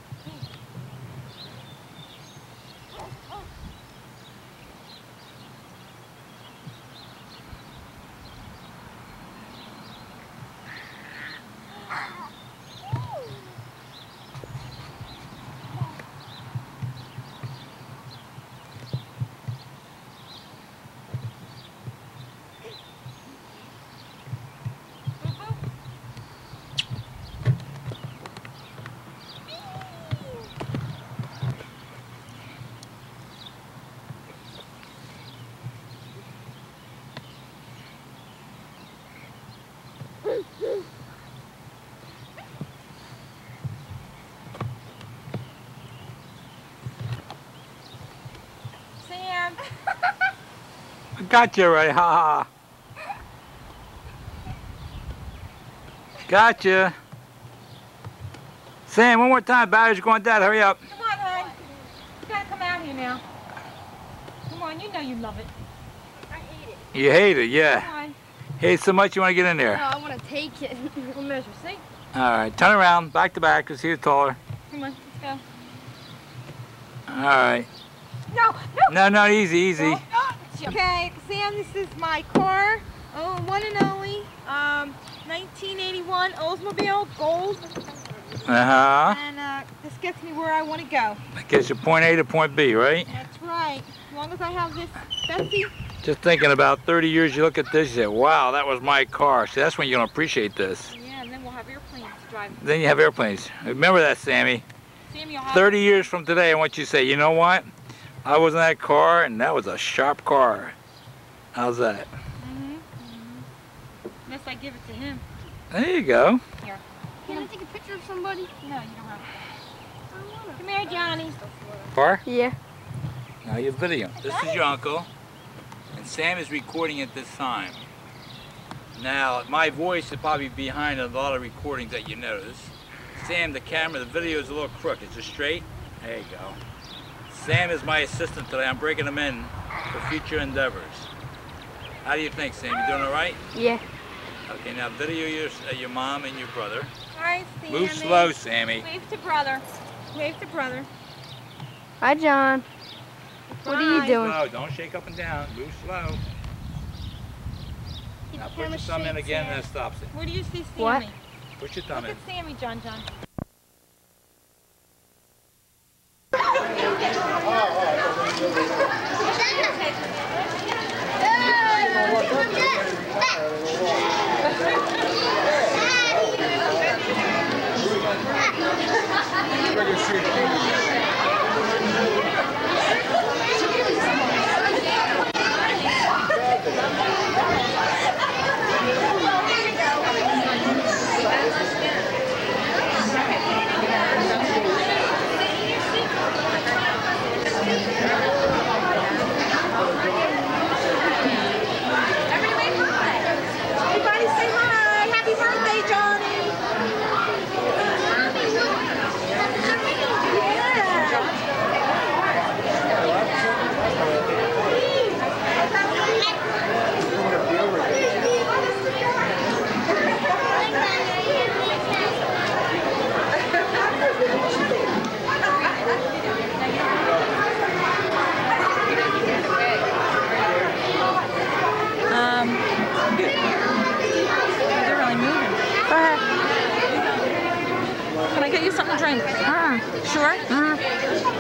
Speaker 6: Sam.
Speaker 1: I got you right, ha. Gotcha. Sam, one more time. Battery's going dead. Hurry up.
Speaker 6: Come on, hon. You gotta come out here now. Come on, you know you love it.
Speaker 12: I hate it.
Speaker 1: You hate it, yeah.
Speaker 12: Why?
Speaker 1: Hate it so much you want to get in
Speaker 12: No,
Speaker 1: there.
Speaker 12: I want to take it. We'll measure, see?
Speaker 1: All right, turn around, back to back, because he's taller.
Speaker 12: Come on, let's go.
Speaker 1: All right. No, easy, easy.
Speaker 6: No. Okay, Sam, this is my car. Oh, one and only. 1981 Oldsmobile Gold.
Speaker 1: Uh-huh.
Speaker 6: And this gets me where I want to go.
Speaker 1: That gets you point A to point B, right?
Speaker 6: That's right. As long as I have this Betsy.
Speaker 1: Just thinking about 30 years, you look at this, you say, wow, that was my car. See, that's when you're going to appreciate this.
Speaker 6: Yeah, and then we'll have airplanes to drive.
Speaker 1: Then you have airplanes. Remember that, Sammy.
Speaker 6: Sammy, you'll have
Speaker 1: 30 years from today, I want you to say, you know what? I was in that car, and that was a sharp car. How's that?
Speaker 6: Unless I give it to him.
Speaker 1: There you go.
Speaker 6: Here.
Speaker 12: Can I take a picture of somebody?
Speaker 6: No, you don't have to. Come here, Johnny.
Speaker 1: Car?
Speaker 12: Yeah.
Speaker 1: Now you video. This is your uncle, and Sam is recording at this time. Now, my voice is probably behind a lot of recordings that you notice. Sam, the camera, the video is a little crooked. Is it straight? There you go. Sam is my assistant today. I'm breaking him in for future endeavors. How do you think, Sam? You doing all right?
Speaker 12: Yeah.
Speaker 1: Okay, now video your mom and your brother.
Speaker 6: All right, Sammy.
Speaker 1: Move slow, Sammy.
Speaker 6: Wave to brother. Wave to brother.
Speaker 12: Hi, John. What are you
Speaker 6: Bye.
Speaker 12: doing?
Speaker 1: Slow. Don't shake up and down. Move slow. Now push your thumb in again, and that stops it.
Speaker 6: Where do you see Sammy?
Speaker 12: What?
Speaker 1: Push your thumb
Speaker 6: Look
Speaker 1: in.
Speaker 6: at Sammy, John. Everybody say hi. Happy birthday, Johnny. They're really moving. Go ahead. Can I get you something to drink? Sure?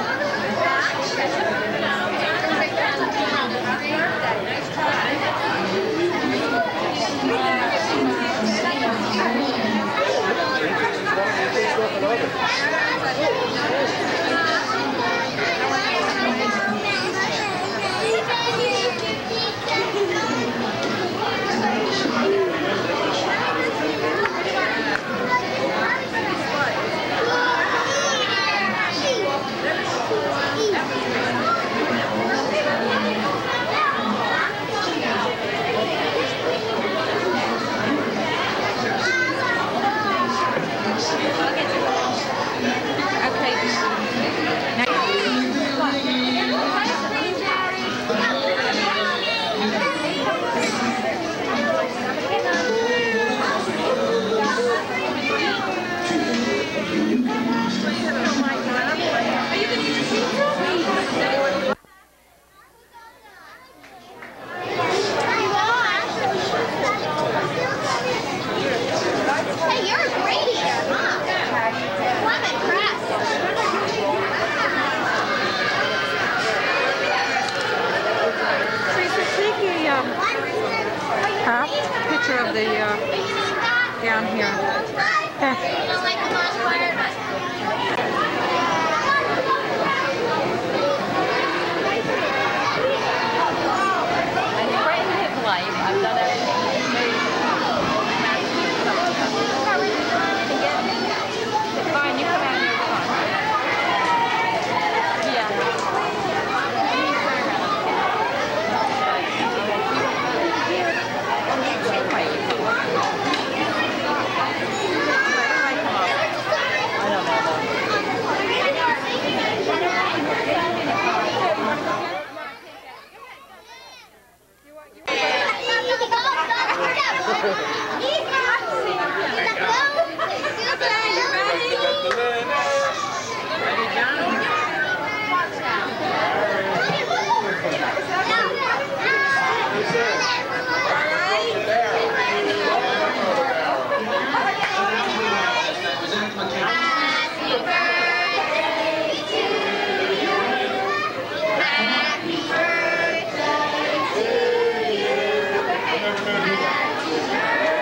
Speaker 12: Hey, you're a great eater, Mom. I'm impressed.
Speaker 6: Teresa, take a picture of the down here.
Speaker 5: I've done everything. Fine, you come out here.
Speaker 6: Yeah.
Speaker 12: Happy birthday to you.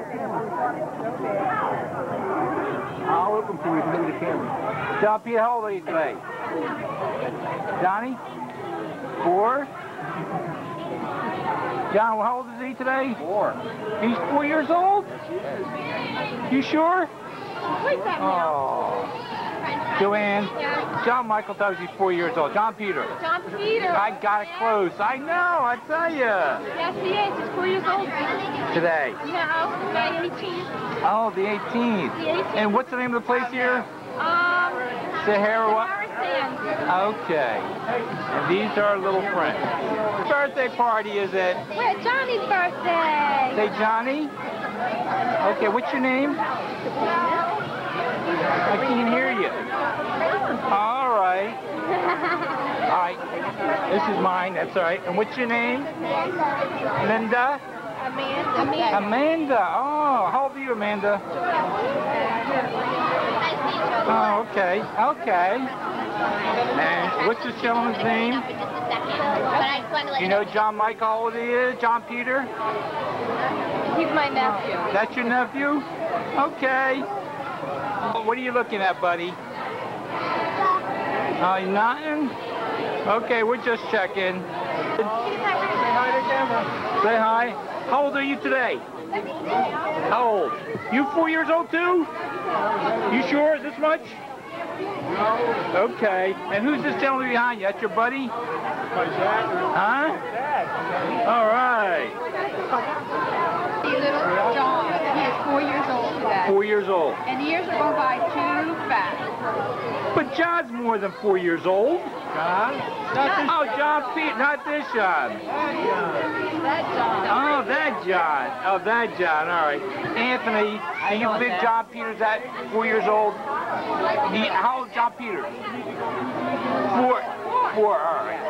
Speaker 13: I'll open for you to the camera.
Speaker 14: John Peter, how old are you today? Johnny? 4? John, how old is he today?
Speaker 13: 4.
Speaker 14: He's 4 years old? You sure? Oh. Joanne, John Michael tells he's 4 years old. John Peter.
Speaker 12: John Peter.
Speaker 14: I got it close. I know, I tell you.
Speaker 12: Yes, he is. He's 4 years old.
Speaker 14: Today.
Speaker 12: No, May 18th.
Speaker 14: Oh, the 18th.
Speaker 12: The 18th.
Speaker 14: And what's the name of the place here? Sahara what? Okay. And these are our little friends. What birthday party is it?
Speaker 12: Well, Johnny's birthday.
Speaker 14: Say Johnny? Okay, what's your name? I can't hear you. All right. All right. This is mine. That's all right. And what's your name? Linda?
Speaker 12: Amanda.
Speaker 14: Amanda. Oh, how old are you, Amanda? Oh, okay. Okay. And what's this gentleman's name? You know John Mike, how old he is? John Peter?
Speaker 12: He's my nephew.
Speaker 14: That's your nephew? Okay. What are you looking at, buddy? Oh, nothing? Okay, we're just checking. Say hi to camera. Say hi. How old are you today? How old? You 4 years old too? You sure? Is this much? Okay. And who's this gentleman behind you? That's your buddy?
Speaker 13: My dad.
Speaker 14: Huh?
Speaker 13: Dad.
Speaker 14: All right.
Speaker 8: Little John, he is 4 years old today.
Speaker 14: 4 years old.
Speaker 8: And the years are going by too fast.
Speaker 14: But John's more than 4 years old.
Speaker 13: John?
Speaker 14: Oh, John Pete, not this John.
Speaker 8: That John.
Speaker 14: Oh, that John. Oh, that John. All right. Anthony, can you believe John Peter's at 4 years old? How old is John Peter? 4. 4. All right.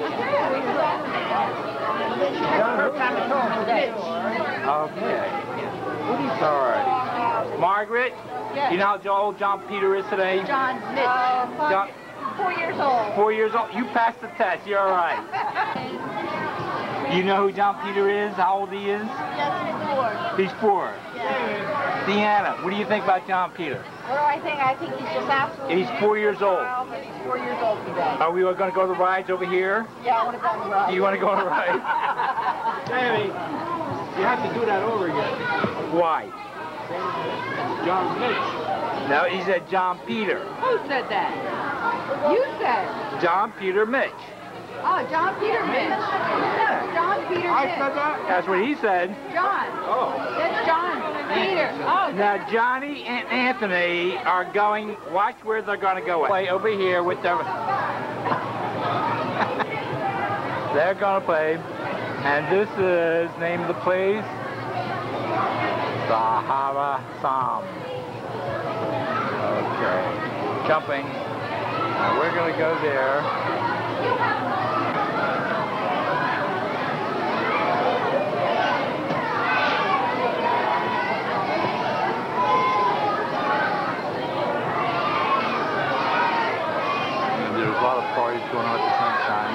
Speaker 14: Okay. All right. Margaret, you know how old John Peter is today?
Speaker 8: John Mitch.
Speaker 14: John,
Speaker 8: 4 years old.
Speaker 14: 4 years old. You passed the test. You're all right. You know who John Peter is? How old he is?
Speaker 12: Yes,
Speaker 14: He's 4.
Speaker 12: Yeah.
Speaker 14: Deanna, what do you think about John Peter?
Speaker 8: What do I think? I think he's just absolutely
Speaker 14: He's 4 years old.
Speaker 8: But he's 4 years old today.
Speaker 14: Are we going to go to the rides over here?
Speaker 8: Yeah, I want to go on the ride.
Speaker 14: You want to go on the ride?
Speaker 13: Jamie, you have to do that over again.
Speaker 14: Why?
Speaker 13: John Mitch.
Speaker 14: No, he said John Peter.
Speaker 8: Who said that? You said.
Speaker 14: John Peter Mitch.
Speaker 8: Oh, John Peter Mitch. John Peter
Speaker 13: I
Speaker 8: Mitch.
Speaker 13: said that?
Speaker 14: That's what he said.
Speaker 8: John.
Speaker 13: Oh.
Speaker 8: That's John Peter. Oh,
Speaker 14: Now, Johnny and Anthony are going, watch where they're going to go. Play over here with their... They're going to play. And this is, name of the place, Sahara Sam. Okay. Jumping. Now we're going to go there. And there's a lot of parties going on at the same time.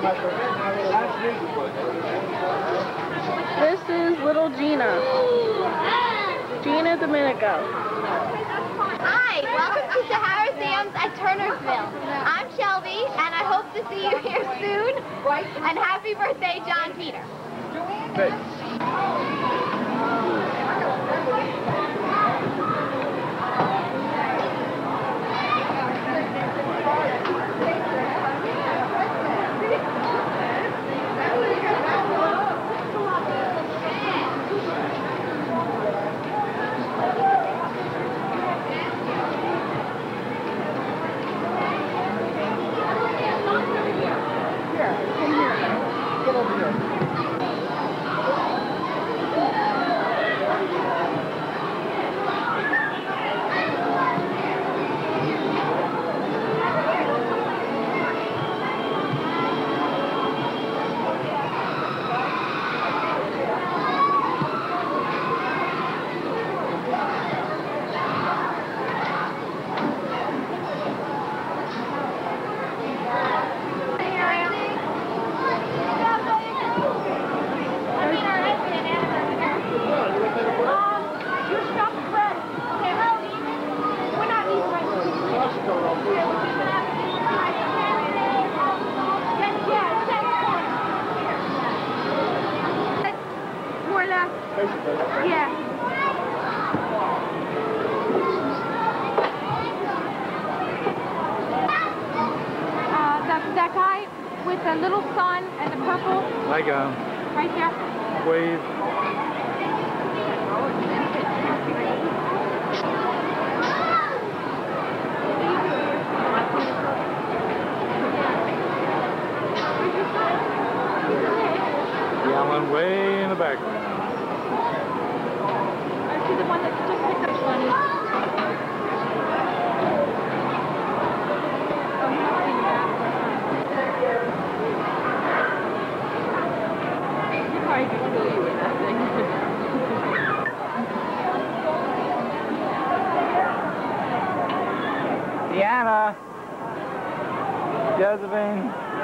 Speaker 15: This is little Gina. Gina Domenico.
Speaker 12: Hi, welcome to Sahara Sam's at Turnersville. I'm Shelby, and I hope to see you here soon. And happy birthday, John Peter.
Speaker 6: That guy with the little sun and the purple.
Speaker 14: I got him.
Speaker 6: Right there.
Speaker 14: Wave. Yelling way in the background.
Speaker 6: I see the one that just picked up Sonny.
Speaker 14: Deanna. Josephine.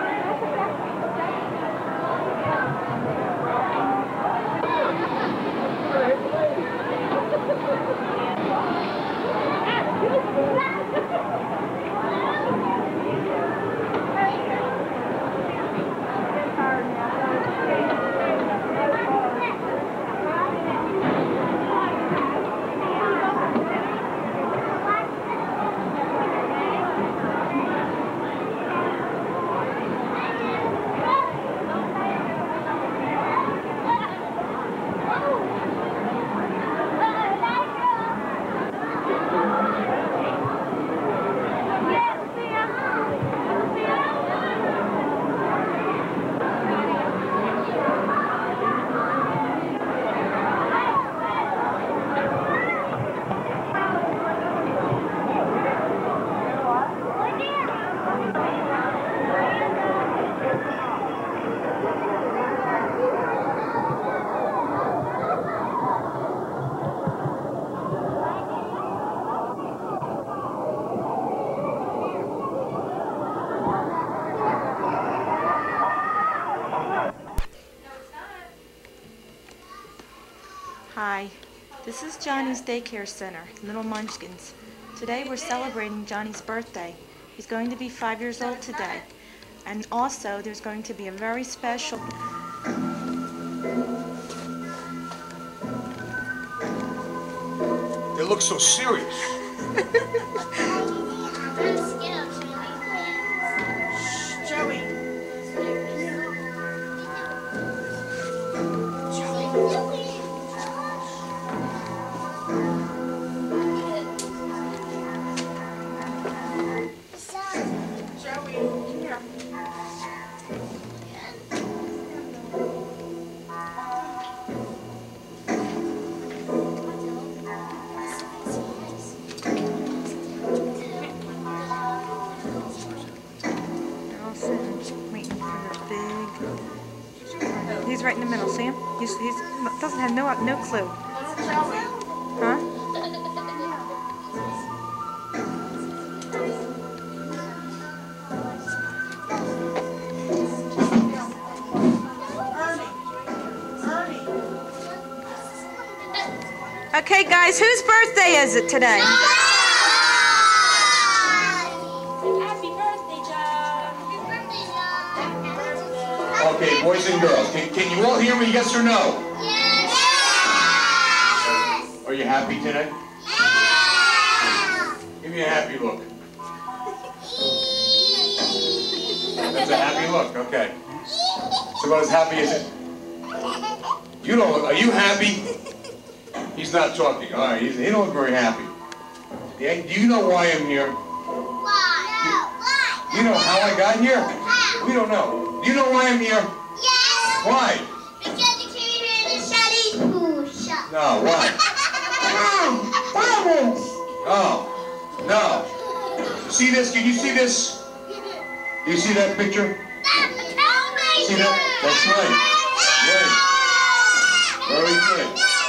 Speaker 16: Hi, this is Johnny's Daycare Center, Little Munchkins. Today we're celebrating Johnny's birthday. He's going to be 5 years old today. And also there's going to be a very special...
Speaker 17: They look so serious.
Speaker 7: Joey.
Speaker 16: He's right in the middle, see him? He's doesn't have no clue. Huh? Okay, guys, whose birthday is it today?
Speaker 7: Happy birthday, John.
Speaker 17: Okay, boys and girls, can you all hear me, yes or no? Yes! Are you happy today? Yes! Give me a happy look. That's a happy look, okay. So about as happy as it? You don't look, are you happy? He's not talking, all right, he don't look very happy. Yeah, do you know why I'm here? Why? Do you know how I got here? How? We don't know. Do you know why I'm here? Yes! Why? Because you came here to study. No, why? Oh, no. See this? Can you see this? Do you see that picture? See that? That's right. Right. Very good.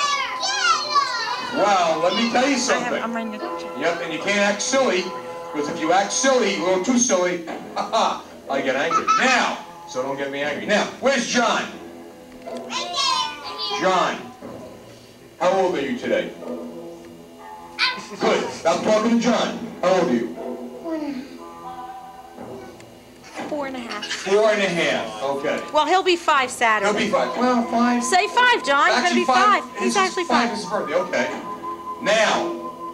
Speaker 17: Wow, let me tell you something.
Speaker 16: I'm ready to check.
Speaker 17: Yep, and you can't act silly, because if you act silly, a little too silly, I get angry. Now, so don't get me angry. Now, where's John? John, how old are you today? Good. I'm talking to John. How old are you?
Speaker 16: 4.5.
Speaker 17: 4.5. Okay.
Speaker 16: Well, he'll be 5 Saturday.
Speaker 17: He'll be 5. Well, 5.
Speaker 16: Say 5, John. He's gonna be 5. He's actually 5.
Speaker 17: It's his birthday. Okay. Now,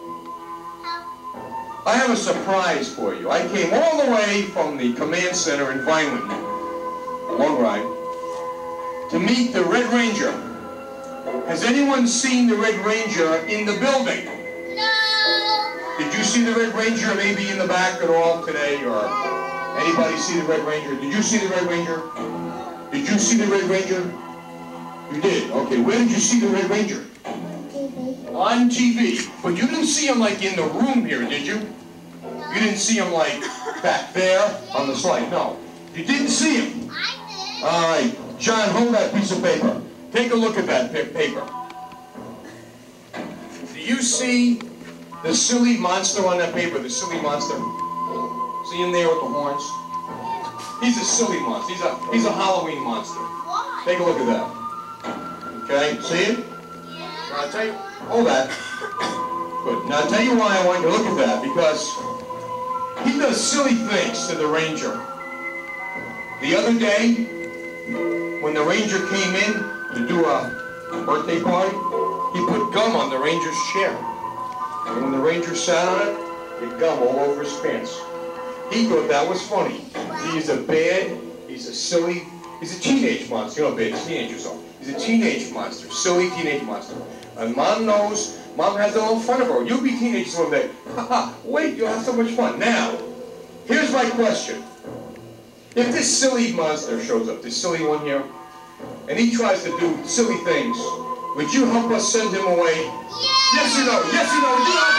Speaker 17: I have a surprise for you. I came all the way from the command center in Vineland, a long ride, to meet the Red Ranger. Has anyone seen the Red Ranger in the building? No. Did you see the Red Ranger maybe in the back at all today, or anybody see the Red Ranger? Did you see the Red Ranger? Did you see the Red Ranger? You did? Okay, where did you see the Red Ranger? On TV. But you didn't see him like in the room here, did you? You didn't see him like back there on the slide. No. You didn't see him. I did. All right. John, hold that piece of paper. Take a look at that paper. Do you see the silly monster on that paper? The silly monster? See him there with the horns? He's a silly monster. He's a Halloween monster. Why? Take a look at that. Okay, see it? Yeah. Now I'll tell you, hold that. Good. Now I'll tell you why I want you to look at that, because he does silly things to the Ranger. The other day, when the Ranger came in to do a birthday party, he put gum on the Ranger's chair. And when the Ranger sat on it, the gum all over his pants. He thought that was funny. He's a silly, he's a teenage monster. You know how bad teenagers are. He's a teenage monster, silly teenage monster. And Mom knows, Mom has a little fun of her. You'll be teenagers one day. Haha, wait, you'll have so much fun. Now, here's my question. If this silly monster shows up, this silly one here, and he tries to do silly things, would you help us send him away? Yes or no? Yes or no? Would you help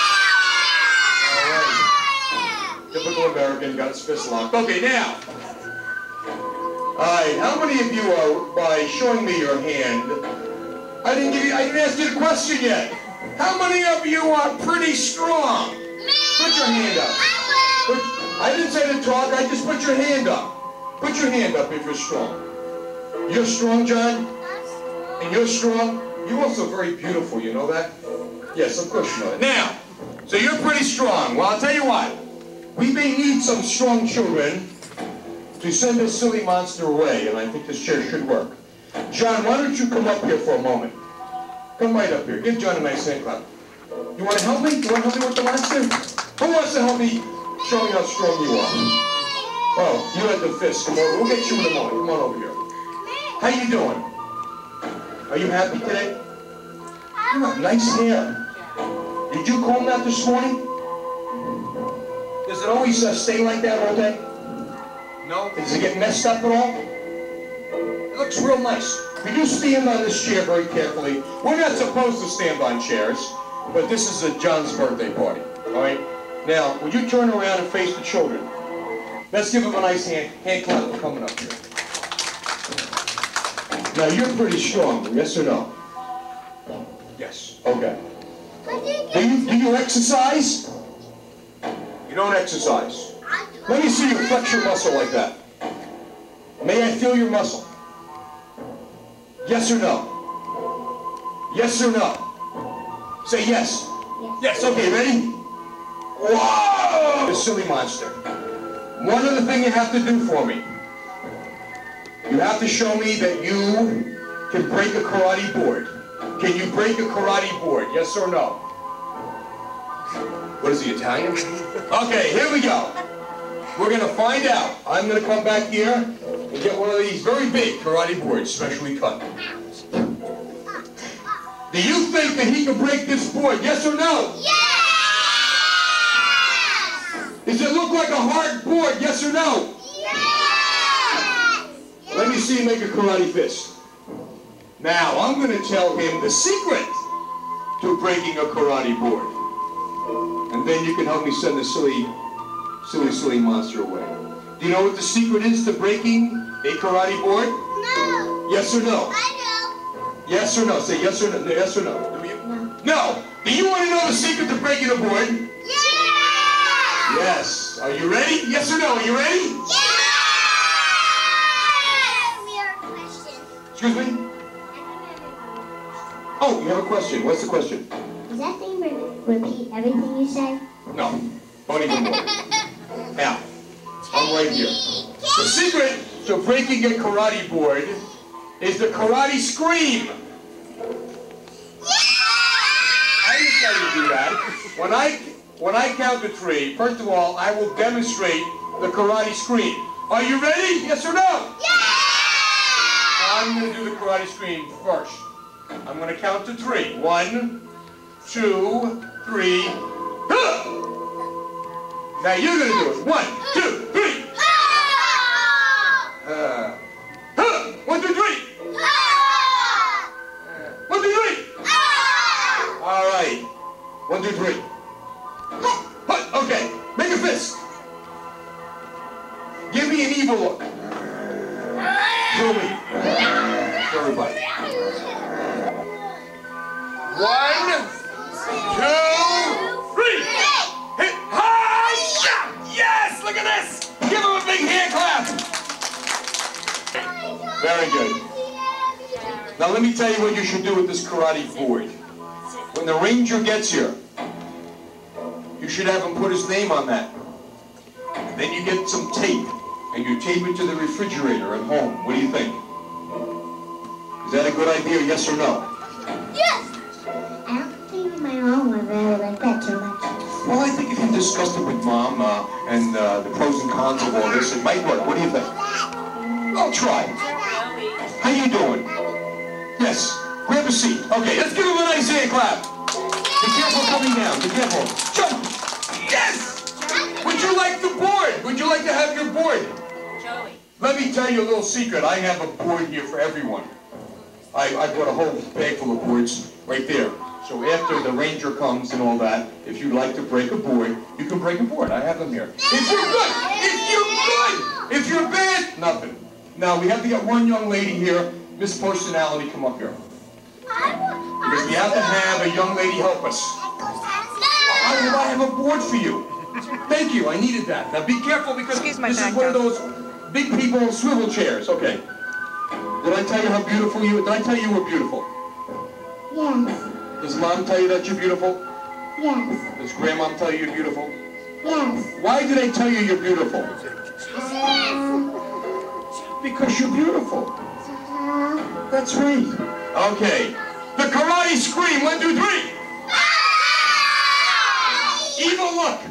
Speaker 17: us? All right. Typical American, got his fist locked. Okay, now. All right, how many of you are, by showing me your hand, I didn't ask you the question yet. How many of you are pretty strong? Put your hand up. I didn't say to talk, I just put your hand up. Put your hand up if you're strong. You're strong, John? And you're strong? You're also very beautiful, you know that? Yes, of course you know that. Now, so you're pretty strong. Well, I'll tell you what. We may need some strong children to send this silly monster away, and I think this chair should work. John, why don't you come up here for a moment? Come right up here. Give John a nice hand clap. You want to help me? You want to help me with the monster? Who wants to help me show me how strong you are? Oh, you had the fist. Come over. We'll get you in a moment. Come on over here. How you doing? Are you happy today? You have nice hair. Did you comb that this morning? Does it always stay like that all day? No. Does it get messed up at all? It looks real nice. Could you stand on this chair very carefully? We're not supposed to stand on chairs, but this is a John's birthday party. All right? Now, would you turn around and face the children? Let's give them a nice hand clap for coming up here. Now, you're pretty strong, yes or no? Yes. Okay. Do you exercise? You don't exercise. Let me see you flex your muscle like that. May I feel your muscle? Yes or no? Yes or no? Say yes. Yes, okay, ready? Whoa! The silly monster. One other thing you have to do for me. You have to show me that you can break a karate board. Can you break a karate board? Yes or no? What is he, Italian? Okay, here we go. We're going to find out. I'm going to come back here and get one of these very big karate boards, specially cut. Do you think that he can break this board? Yes or no?
Speaker 12: Yes!
Speaker 17: Does it look like a hard board? Yes or no?
Speaker 12: Yes!
Speaker 17: Let me see you make a karate fist. Now, I'm going to tell him the secret to breaking a karate board. And then you can help me send the silly monster away. Do you know what the secret is to breaking a karate board?
Speaker 12: No.
Speaker 17: Yes or no?
Speaker 12: I know.
Speaker 17: Yes or no? Say yes or no. Yes or no? Do you? No. Do you want to know the secret to breaking a board?
Speaker 12: Yes!
Speaker 17: Yes. Are you ready? Yes or no? Are you ready?
Speaker 12: Yes! We have a question.
Speaker 17: Excuse me? Oh, you have a question. What's the question?
Speaker 12: Does that thing repeat everything you say?
Speaker 17: No. Don't even know. Now, I'm right here. The secret to breaking a karate board is the karate scream. I didn't tell you to do that. When I count to 3, first of all, I will demonstrate the karate scream. Are you ready? Yes or no?
Speaker 12: Yes!
Speaker 17: I'm going to do the karate scream first. I'm going to count to 3. 1, 2, 3. Huh! Now you're going to do it. 1, 2, 3. 1, 2, 3. 1, 2, 3. All right. 1, 2, 3. Okay. Make a fist. Give me an evil look. Show me. Show everybody. 1, 2, 3. Hit. Hi-ya! Yes! Look at this! Give him a big hand clap. Very good. Now let me tell you what you should do with this karate board. When the ranger gets here, you should have him put his name on that. Then you get some tape, and you tape it to the refrigerator at home. What do you think? Is that a good idea, yes or no?
Speaker 12: Yes! I don't think my mom would really like that too much.
Speaker 17: Well, I think if you discussed it with Mom and the pros and cons of all this, it might work. What do you think? I'll try. How you doing? Yes. Grab a seat. Okay, let's give him a nice hand clap. Be careful coming down. Be careful. Jump! Yes! Would you like the board? Would you like to have your board?
Speaker 5: Joey.
Speaker 17: Let me tell you a little secret. I have a board here for everyone. I brought a whole bag full of boards right there. So after the ranger comes and all that, if you'd like to break a board, you can break a board. I have them here. If you're good! If you're good! If you're bad, nothing. Now, we have to get one young lady here. Miss Personality, come up here. Because we have to have a young lady help us. I have a board for you. Thank you, I needed that. Now be careful because this is one of those big people swivel chairs. Okay. Did I tell you how beautiful you were? Did I tell you you were beautiful?
Speaker 12: Yes.
Speaker 17: Does Mom tell you that you're beautiful?
Speaker 12: Yes.
Speaker 17: Does Grandma tell you you're beautiful?
Speaker 12: Yes.
Speaker 17: Why did I tell you you're beautiful? Because you're beautiful. That's right. Okay. The karate scream. 1, 2, 3. Evil look.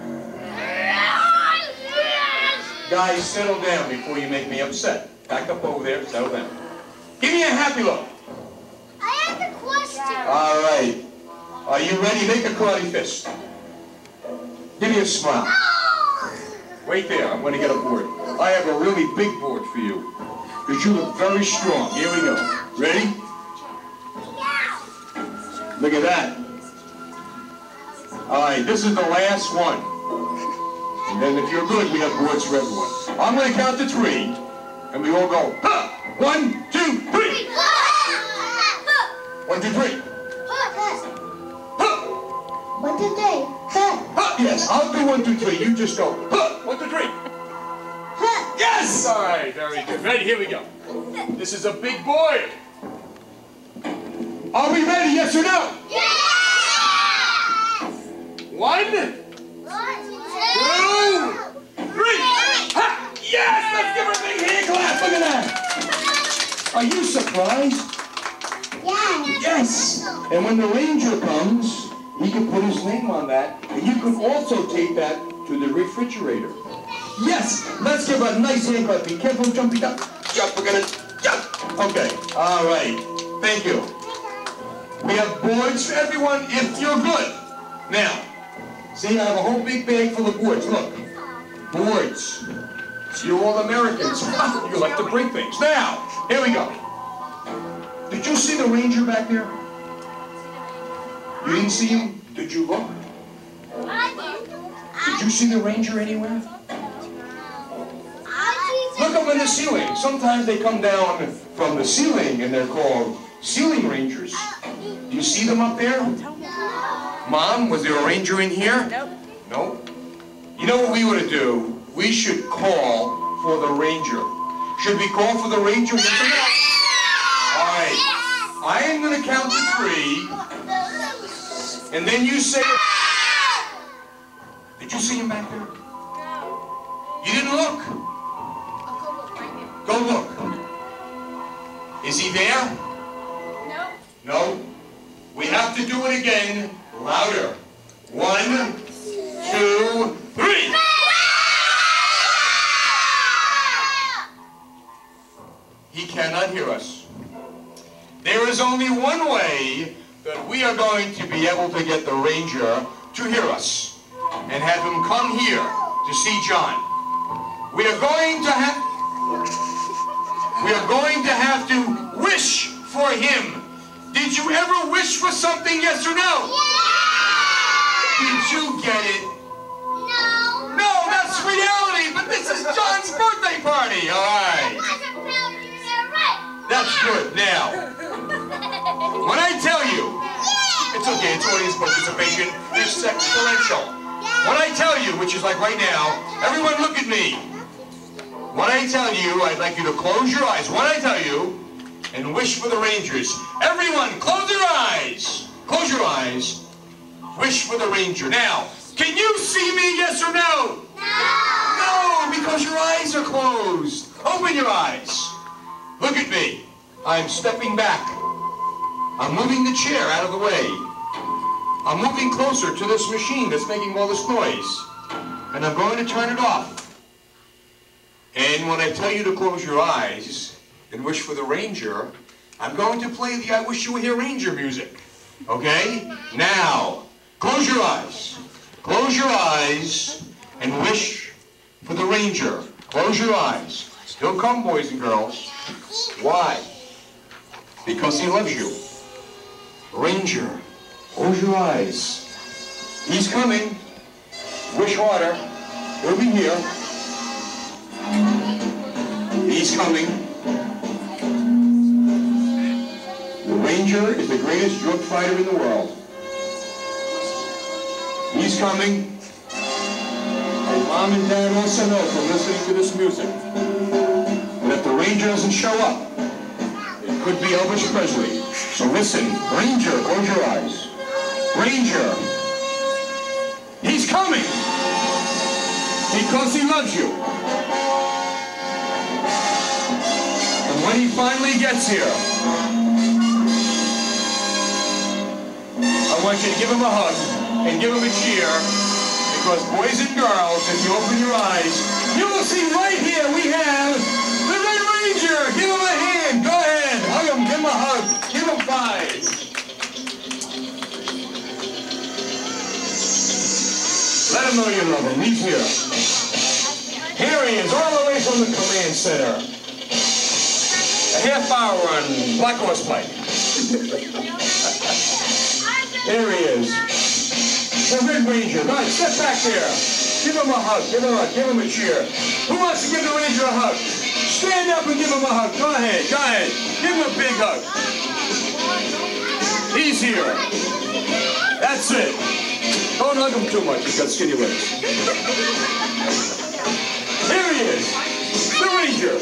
Speaker 17: Guys, settle down before you make me upset. Back up over there. Settle down. Give me a happy look.
Speaker 12: I have a question.
Speaker 17: All right. Are you ready? Make a karate fist. Give me a smile. Wait there. I'm going to get a board. I have a really big board for you. Because you look very strong. Here we go. Ready? Look at that. All right, this is the last one. And then if you're good, we have boards for everyone. I'm going to count to 3, and we all go, huh! 1, 2, 3! 1, 2, 3. Huh!
Speaker 12: 1, 2, 3.
Speaker 17: Huh! Yes, I'll do 1, 2, 3. You just go, huh! 1, 2, 3. Yes! All right, very good. Ready? Here we go. This is a big board. Are we ready? Yes or no?
Speaker 12: Yes!
Speaker 17: 1, 2, 3. Ha! Yes! Let's give her a big hand clap. Look at that. Are you surprised? Yes. And when the ranger comes, he can put his name on that, and you can also take that to the refrigerator. Yes. Let's give her a nice hand clap. Be careful jumping up. Jump. We're gonna jump. Okay. All right. Thank you. We have boards for everyone if you're good. Now, see, I have a whole big bag full of boards. Look. Boards. So you're all Americans. You like to break things. Now, here we go. Did you see the ranger back there? You didn't see him? Did you look? Did you see the ranger anywhere? Look up in the ceiling. Sometimes they come down from the ceiling and they're called ceiling rangers. Do you see them up there? Mom, was there a ranger in here? Nope. Nope. You know what we ought to do? We should call for the ranger. Should we call for the ranger? Yes or no? All right. I am going to count to 3. And then you say... Did you see him back there? No. You didn't look? Go look. Is he there? No. No? We have to do it again. Louder. 1, 2, 3. He cannot hear us. There is only one way that we are going to be able to get the ranger to hear us and have him come here to see John. We are going to have to wish for him. Did you ever wish for something, yes or no? Yeah! Did you get it? No. No, that's reality, but this is John's birthday party, all right. That's good. Now, when I tell you, it's okay, it's audience participation, it's exponential. When I tell you, which is like right now, everyone look at me. When I tell you, I'd like you to close your eyes. When I tell you, and wish for the rangers. Everyone, close your eyes. Close your eyes. Wish for the ranger. Now, can you see me, yes or no? No. No, because your eyes are closed. Open your eyes. Look at me. I'm stepping back. I'm moving the chair out of the way. I'm moving closer to this machine that's making all this noise. And I'm going to turn it off. And when I tell you to close your eyes and wish for the ranger, I'm going to play the I Wish You Were Here Ranger music. Okay? Now, close your eyes. Close your eyes and wish for the ranger. Close your eyes. He'll come, boys and girls. Why? Because he loves you. Ranger, close your eyes. He's coming. Wish harder. He'll be here. He's coming. The ranger is the greatest drug fighter in the world. He's coming. And Mom and Dad also know from listening to this music that if the ranger doesn't show up, it could be Elvis Presley. So listen, Ranger, close your eyes. Ranger, he's coming because he loves you. And when he finally gets here, I want you to give him a hug and give him a cheer, because boys and girls, if you open your eyes, you will see right here we have the Red Ranger. Give him a hand. Go ahead. Hug him. Give him a hug. Give him 5. Let him know you love him. He's here. Here he is, all the way from the command center. A half hour on Black Horse Pike. There he is. The Red Ranger. Go ahead, step back there. Give him a hug. Give him a hug. Give him a cheer. Who wants to give the Ranger a hug? Stand up and give him a hug. Go ahead. Go ahead. Give him a big hug. He's here. That's it. Don't hug him too much. He's got skinny legs. Here he is. The Ranger.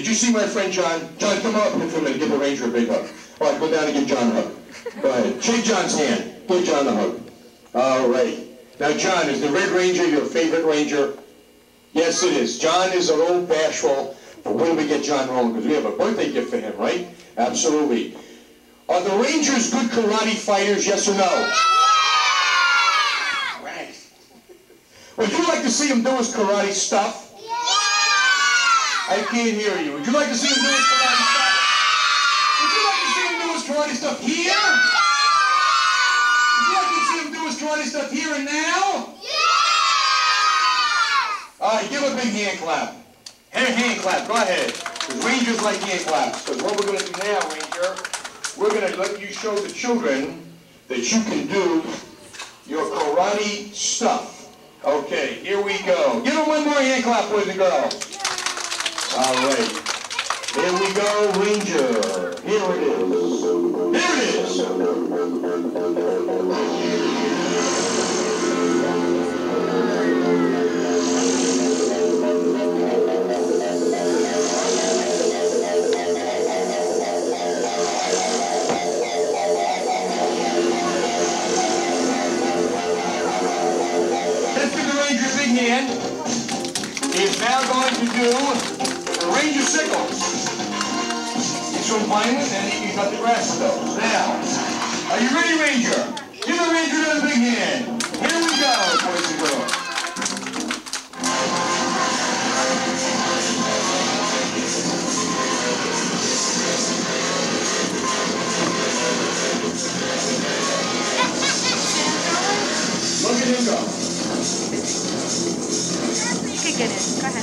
Speaker 17: you see my friend John? John, come up here for a minute. Give the Ranger a big hug. All right, go down and give John a hug. Go ahead. Shake John's hand. Give John a hug. All right. Now, John, is the Red Ranger your favorite Ranger? Yes, it is. John is a little bashful, but when do we get John rolling? Because we have a birthday gift for him, right? Absolutely. Are the Rangers good karate fighters, yes or no? Right. Would you like to see him do his karate stuff? I can't hear you. Would you like to see him do his karate stuff? Would you like to see him do his karate stuff here? Would you like to see him do his karate stuff here and now? All right, give a big hand clap. Hand clap, go ahead. Because Rangers like hand claps. Because what we're going to do now, Ranger, we're going to let you show the children that you can do your karate stuff. Okay, here we go. Give them one more hand clap, boys and girls. All right. Here we go, Ranger. Here it is. Here it is. Let's give the Ranger a big hand. He's now going to do the Ranger sickles. He's from Vineland and he can cut the grass with those. Now, are you ready, Ranger? Give the Ranger another big hand. Here we go, boys and girls. Look at him go.
Speaker 16: You can get in. Go ahead.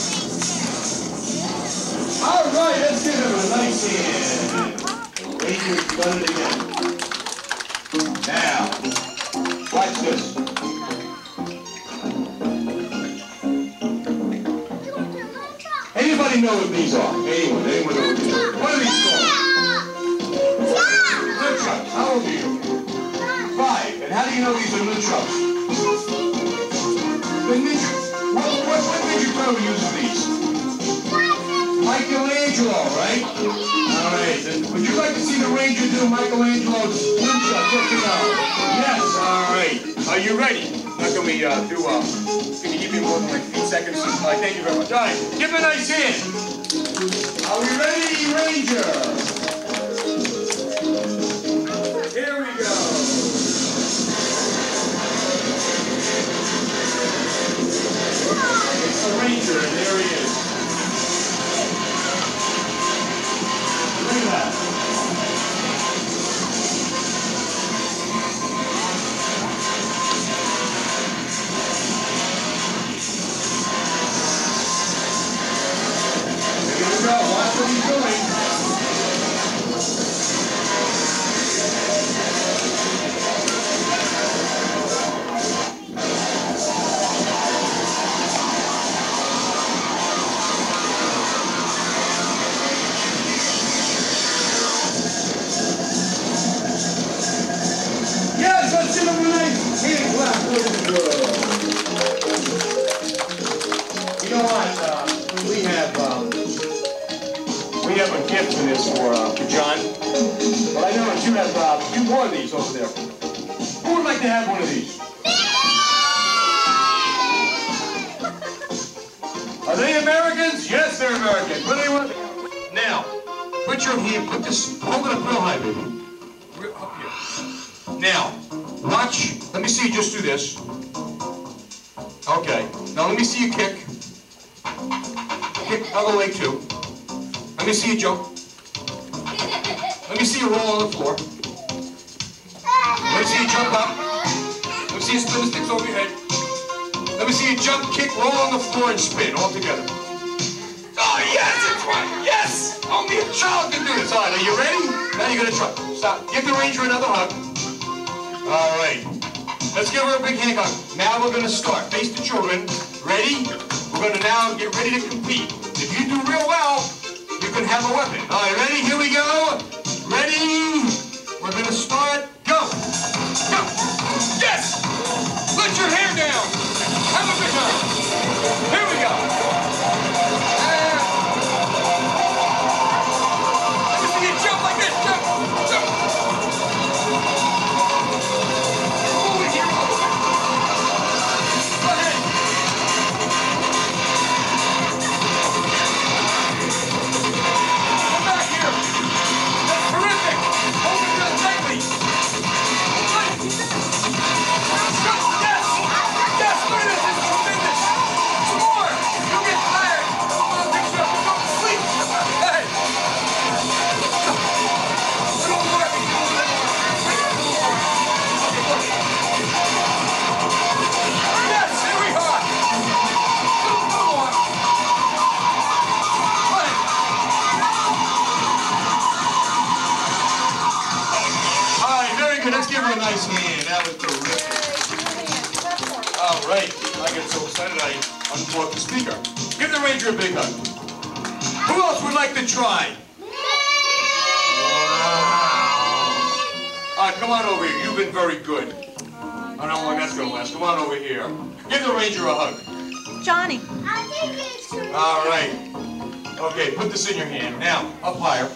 Speaker 17: All right, let's give him a nice hand. Ranger's done it again. Now, watch this. Anybody know what these are? Anyone know what these are? What are these called? Nunchucks. How old are you? 5. And how do you know these are nunchucks? The ninja. What ninja turtle uses these? Michelangelo, right? All right. Then would you like to see the Ranger do Michelangelo's nunchucks? Yes or no? Yes. All right. Are you ready? Now can we can you give me more than like 8 seconds? All right. Thank you very much. All right. Give him a nice hand. Are we ready, Ranger? Here we go. It's the Ranger, and there he is. Look at that. Here we go. Watch what he's doing. Yes, let's give him a nice hand clap, boys and girls. You know what? We have a gift for this for John. But I know that you have 2 more of these over there. Who would like to have one of these? Are they Americans? Yes, they're Americans. What do they want? Now, put your hand, hold it up real high, baby. Up here. Now, watch. Let me see you just do this. Okay. Now let me see you kick. Kick other leg too. Let me see you jump. Let me see you roll on the floor. Let me see you jump up. Let me see you spin the sticks over your head. Let me see you jump, kick, roll on the floor, and spin all together. Oh, yes, it's right. Yes! Only a child can do this. All right, are you ready? Now you're going to try. Stop. Give the Ranger another hug. All right. Let's give her a big hand hug. Now we're going to start. Face the children. Ready? We're going to now get ready to compete. If you do real well, you can have a weapon. All right, ready? Here we go. Ready? We're going to start. Go. Go. Yes! Put your hair down. Have a good time. Here we go. All right. I get so excited I unplugged the speaker. Give the Ranger a big hug. Who else would like to try? Wow. Come on over here. You've been very good. I don't know how long that's going to last. Come on over here. Give the Ranger a hug.
Speaker 16: Johnny.
Speaker 17: All right. Okay, put this in your hand. Now, up higher.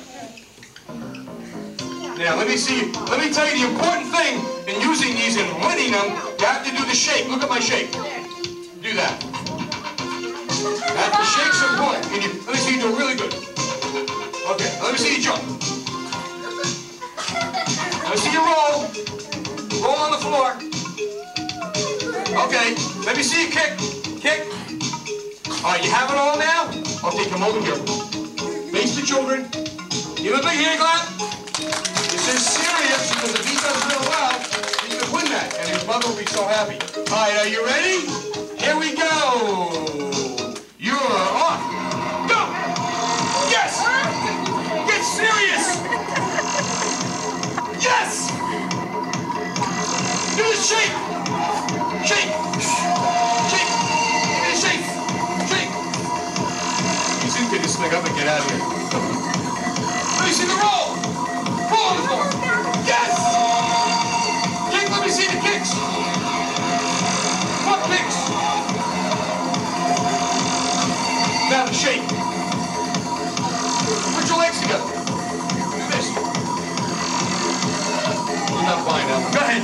Speaker 17: Now, let me tell you the important thing in using these and winning them. You have to do the shake. Look at my shake. Do that. The shake's important. Let me see you do it really good. Okay, let me see you jump. Let me see you roll. Roll on the floor. Okay, let me see you kick. Kick. All right, you have it all now? Okay, come over here. Face the children. Give a big hand clap. This is serious because if he does real well, he could win that, and his mother will be so happy. All right, are you ready? Here we go. You're off. Go. Yes. Get serious. Yes. Do the shake. Shake. Shake. Give me a shake. Shake. You should get this thing up and get out of here. Let me see the roll. Roll on the floor. Yes. Kick. Let me see the kicks. What kicks? Now the shake. Put your legs together. Do this. You're not fine now. Go ahead.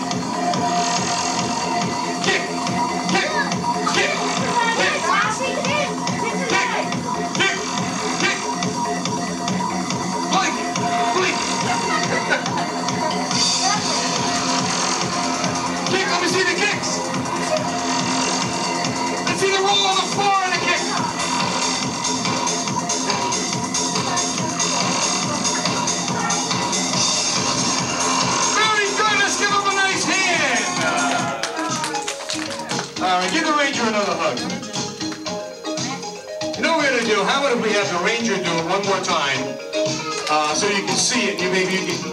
Speaker 17: Kick. Kick. Kick. Kick. Kick. Kick. Kick. Blink. Blink. Kick. Let me see the kicks. Let's see the roll on the floor and the kick. Very good. Let's give him a nice hand. All right, give the Ranger another hug. You know what we're going to do? How about if we have the Ranger do it one more time so you can see it? Maybe you can...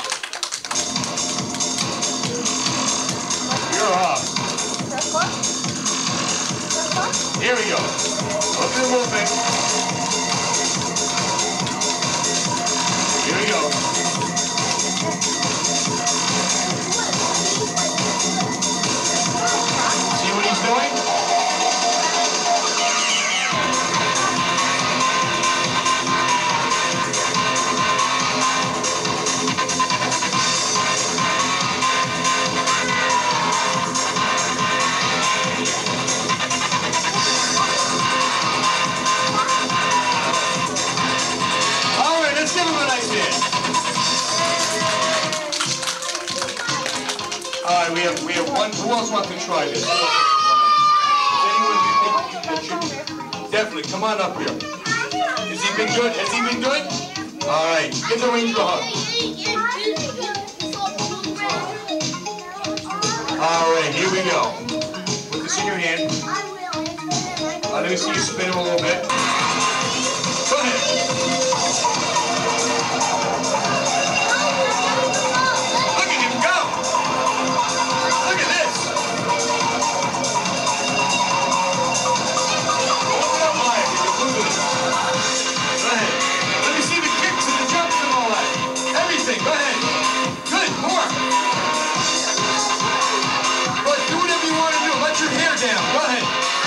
Speaker 17: You're off. Here we go. Look at the movement. Here we go. See what he's doing? All right, let's give him a nice hand. All right, we have one. Who else wants to try this? Anyone you think that should definitely come on up here. Has he been good? Has he been good? All right, give the Ranger a hug. All right, here we go. Put this in your hand. Let me see you spin him a little bit. Go ahead. Look at him go. Look at this. Open up high if you're moving it. Go ahead. Let me see the kicks and the jumps and all that. Everything. Go ahead. Good. More. But do whatever you want to do. Let your hair down. Go ahead.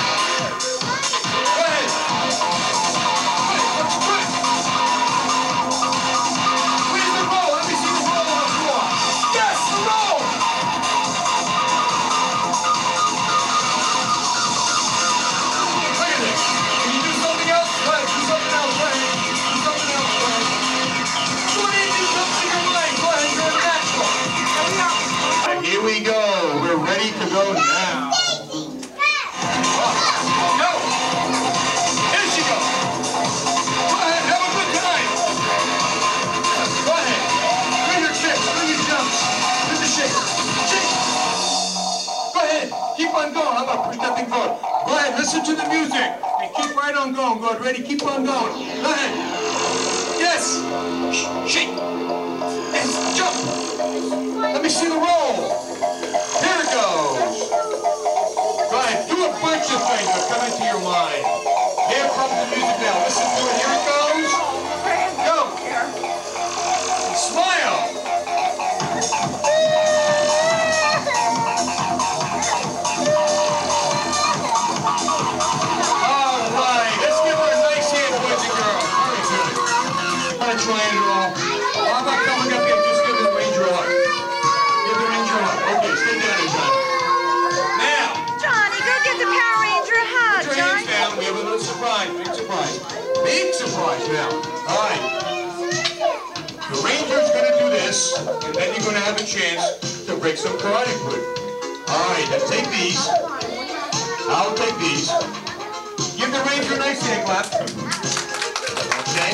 Speaker 17: Go ahead. Good. Looks good. Where's the roll? Let me see the roll on the floor. Yes, the roll. Look at this. Can you do something else? Go ahead. Do something else. Go ahead. Do something else. Go ahead. Do anything comes to your mind. Go ahead. You're natural. Here we go. We're ready to go now. Go. Here she goes. Go ahead. Have a good time. Go ahead. Do your kicks. Do your jumps. Do the shake. Shake. Go ahead. Keep on going. I'm going to push that thing forward. Go ahead. Listen to the music. And keep right on going. Go ahead. Ready? Keep on going. Go ahead. Yes. Shake. Yes. Jump. Let me see the roll. Here it goes. Go ahead. bunch of things that come into your mind. Here comes the music now. Listen to it. Here it goes. Go. Smile. All right. Let's give her a nice hand, boys and girls. Very good. I'm not trying it all. How about coming up here and just giving the ranger a hug? Give the ranger a hug. Okay, stay down here, John. Now.
Speaker 16: Johnny, go give the Power Ranger a hug,
Speaker 17: Put your hands down. We have a little surprise. Big surprise. Big surprise now. All right. The ranger's going to do this, and then you're going to have a chance to break some karate wood. All right, now take these. I'll take these. Give the ranger a nice hand clap. Okay.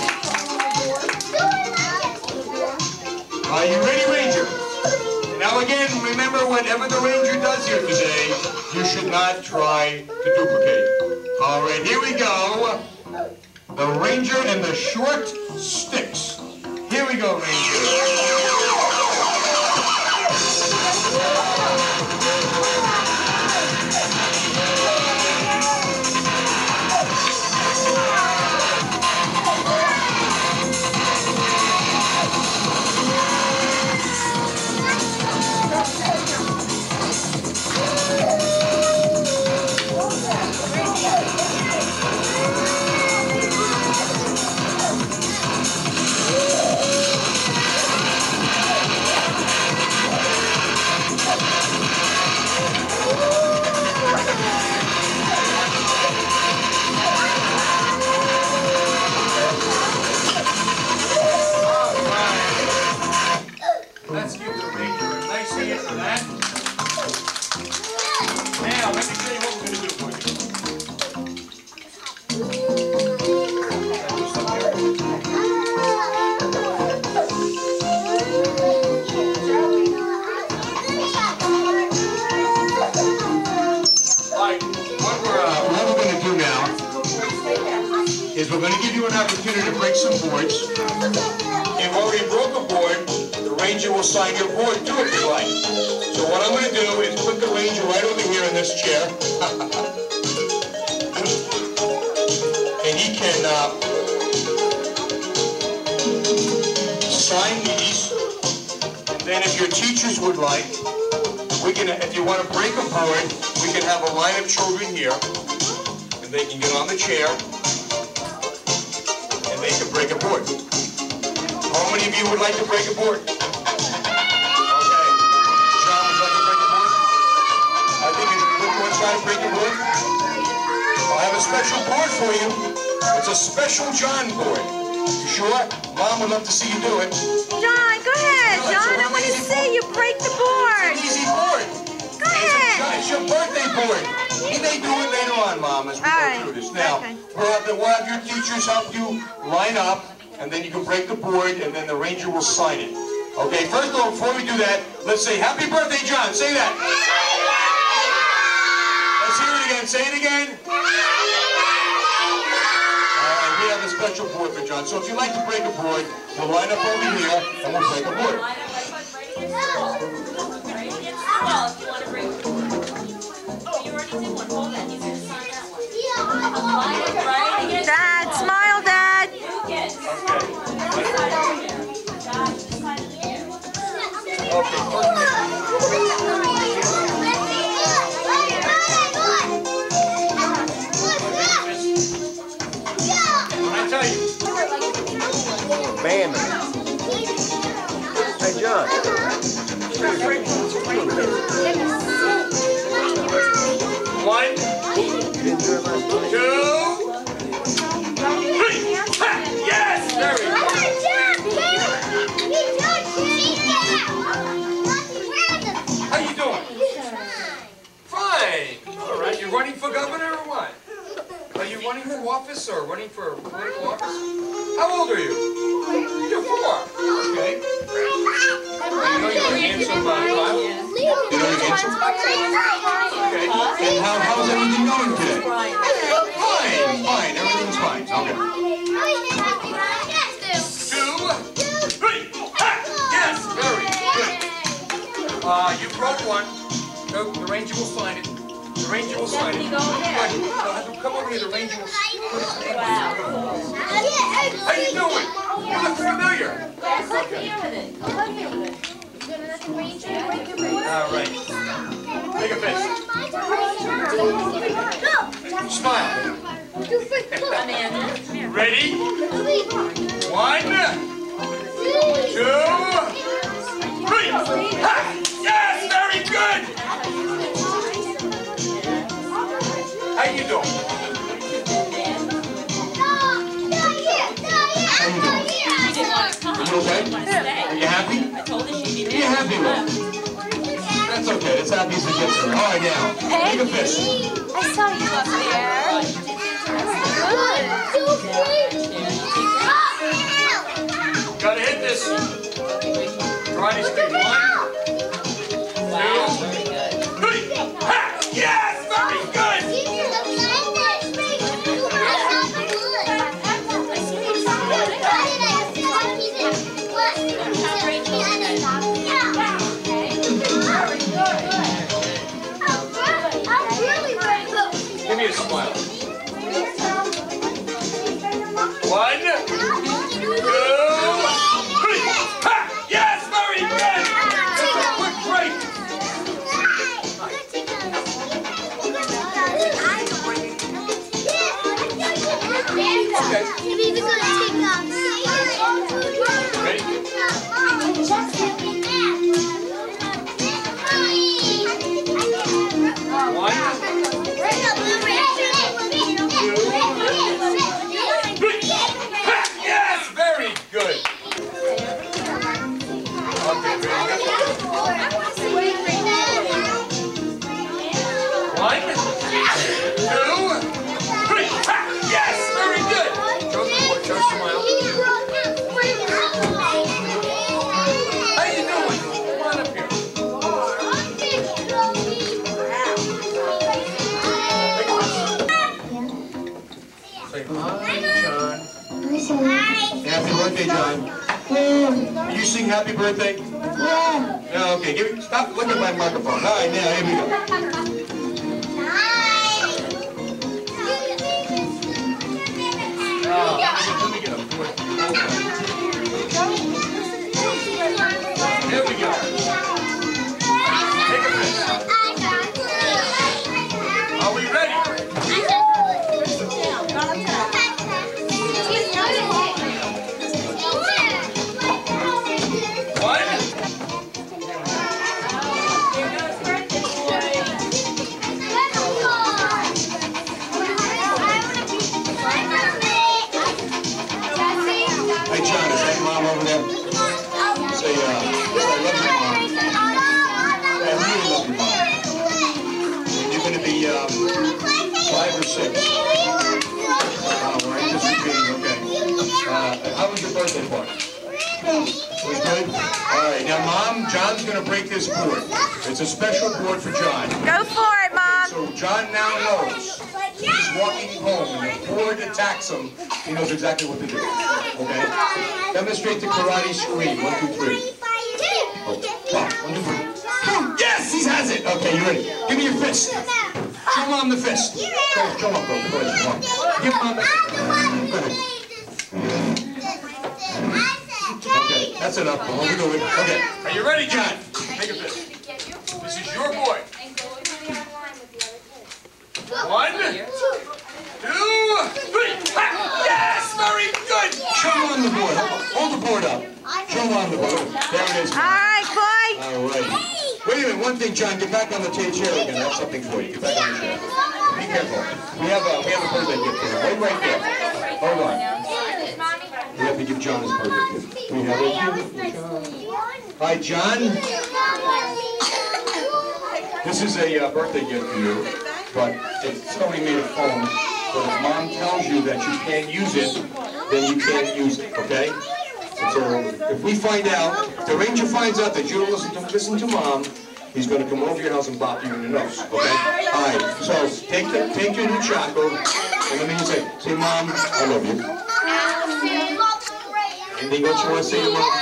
Speaker 17: Are you ready, Ranger? Now again, remember, whatever the ranger does here today, you should not try to duplicate. All right, here we go. The ranger and the short sticks. Here we go, Ranger. Let's give the ranger a nice hand for that. Now, let me show you what we're going to do for you. All right, what we're going to do now is we're going to give you an opportunity to break some boards. If you already broke a board, the ranger will sign your board too if you like. So what I'm going to do is put the ranger right over here in this chair. And he can sign these. And then if your teachers would like, we can, if you want to break a board, we can have a line of children here. And they can get on the chair. And they can break a board. How many of you would like to break a board? Okay. John would like to break a board? I think if you want to try to break a board, I'll have a special board for you. It's a special John board. You sure? Mom would love to see you do it.
Speaker 16: John, go ahead. John, I want to see you break the board.
Speaker 17: It's an easy board.
Speaker 16: Go ahead.
Speaker 17: It's your birthday board. He may do it later on, Mom, as we go through this. Now, we'll have your teachers help you line up. And then you can break the board, and then the ranger will sign it. Okay, first of all, before we do that, let's say, happy birthday, John. Say that. Let's hear it again. Say it again. All right, we have a special board for John. So if you'd like to break a board, we'll line up over here, and we'll break a board.
Speaker 16: Dad, smile, Dad.
Speaker 13: Man. Hey, John.
Speaker 17: One, two, three. Ha! Yes! Very good. How you doing? Fine. All right. You running for governor or what? Are you running for office or running for political office? How old are you? You're 4. Okay. You know you're a handsome child? You know you're handsome? Okay. And how's everything going today? Fine, fine. Everything's fine. Okay. 2, 3. Ha! Yes, very good. You broke one. So the ranger will sign it. The ranger will sign it. Come over here, the ranger will put his name on it. How you doing? You look familiar. All right. Take a fist. Smile. Ready? 1, 2, 3. Ha! Yes, very good. How you doing? You okay? Are you happy? Are you happy with it? That's okay. That's happy as it gets her. All right, now. Take a fist.
Speaker 16: I saw you up there.
Speaker 17: Gotta hit this. Karate street. 1, 2, 3. Ha! Yes! Very good! Give me a smile. 1, 2, 3. Ha! Yes! Very good! Quick break. Yes, very good. Okay, very good. 1, 2, 3. Yes, very good. Show smile. How you doing? Come on up here. Say hi, John. Happy birthday, John. You sing happy birthday? Yeah. No, okay. Stop looking at my microphone. All right, now here we go. Let me get a foot. Here we go. Take a piss. Are we ready? Hey, John, is that Mom over there? Say, I love you, Mom. I really love you, Mom. And you're going to be 5 or 6. Oh, we're anticipating, okay. How was your birthday party? It was good? All right, now, Mom, John's going to break this board. It's a special board for John.
Speaker 16: Go for it, Mom.
Speaker 17: So John now knows. He's walking home, and if the board attacks him, he knows exactly what to do. Okay? Demonstrate the karate scream. 1, 2, 3. Oh, 1, 2, 3. Yes, he has it. Okay, you ready? Give me your fist. Show Mom the fist. Go, show Mom, go. Go ahead, Mom. Give Mom the fist. Go ahead. Okay, that's enough. We'll do it. Okay. Are you ready, John? Take a fist. This is your board. 1, 2, 3. Yes, very good. Show Mom the board. Hold the board up. Show Mom the board. There it is.
Speaker 16: All right, boy.
Speaker 17: All right. Wait a minute. One thing, John. Get back on the chair again. I have something for you. Get back on the chair. Be careful. We have a birthday gift for him. Wait right there. Hold on. We have to give John his birthday gift. We have a gift for John. Hi, John. This is a birthday gift for you, but it's only made of foam. But if Mom tells you that you can't use it, then you can't use it, okay? And so if we find out, if the ranger finds out that you don't listen to Mom, he's going to come over your house and bop you in the nose, okay? All right, so take your new choco, and let me just say, Mom, I love you. Anything else you want to say to Mom?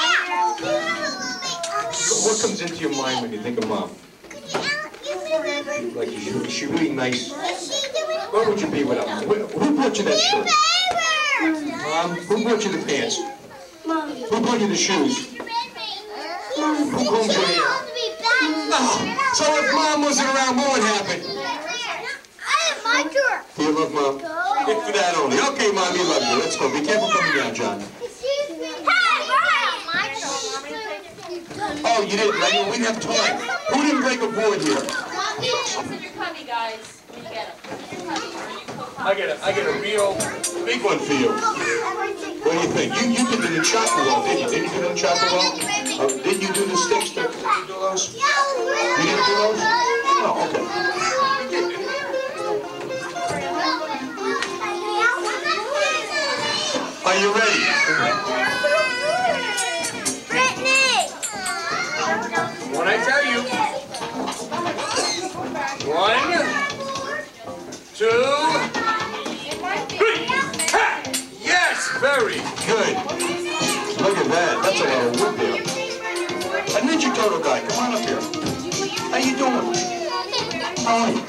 Speaker 17: What comes into your mind when you think of Mom? Is she really nice? What would you be without her? Who brought you that shirt? Mom? Who brought you the pants? Who brought you the shoes? Who combed your hair? Oh, so if Mom wasn't around, what would happen? Do you love Mom? If for that only. Okay, Mom, you love you. Let's go. Be careful coming down, John. Oh, you didn't. I knew we'd have time. Who didn't break a board here? I get a real big one for you. What do you think? You did it in chocolate well, didn't you? Didn't you do it in chocolate well? Didn't you do the sticks? Did you do those? You didn't do those? Oh, okay. Are you ready? When I tell you. 1, 2, 3. Ha! Yes, very good. Look at that. That's a lot of wood there. A Ninja Turtle guy, come on up here. How you doing? How are you?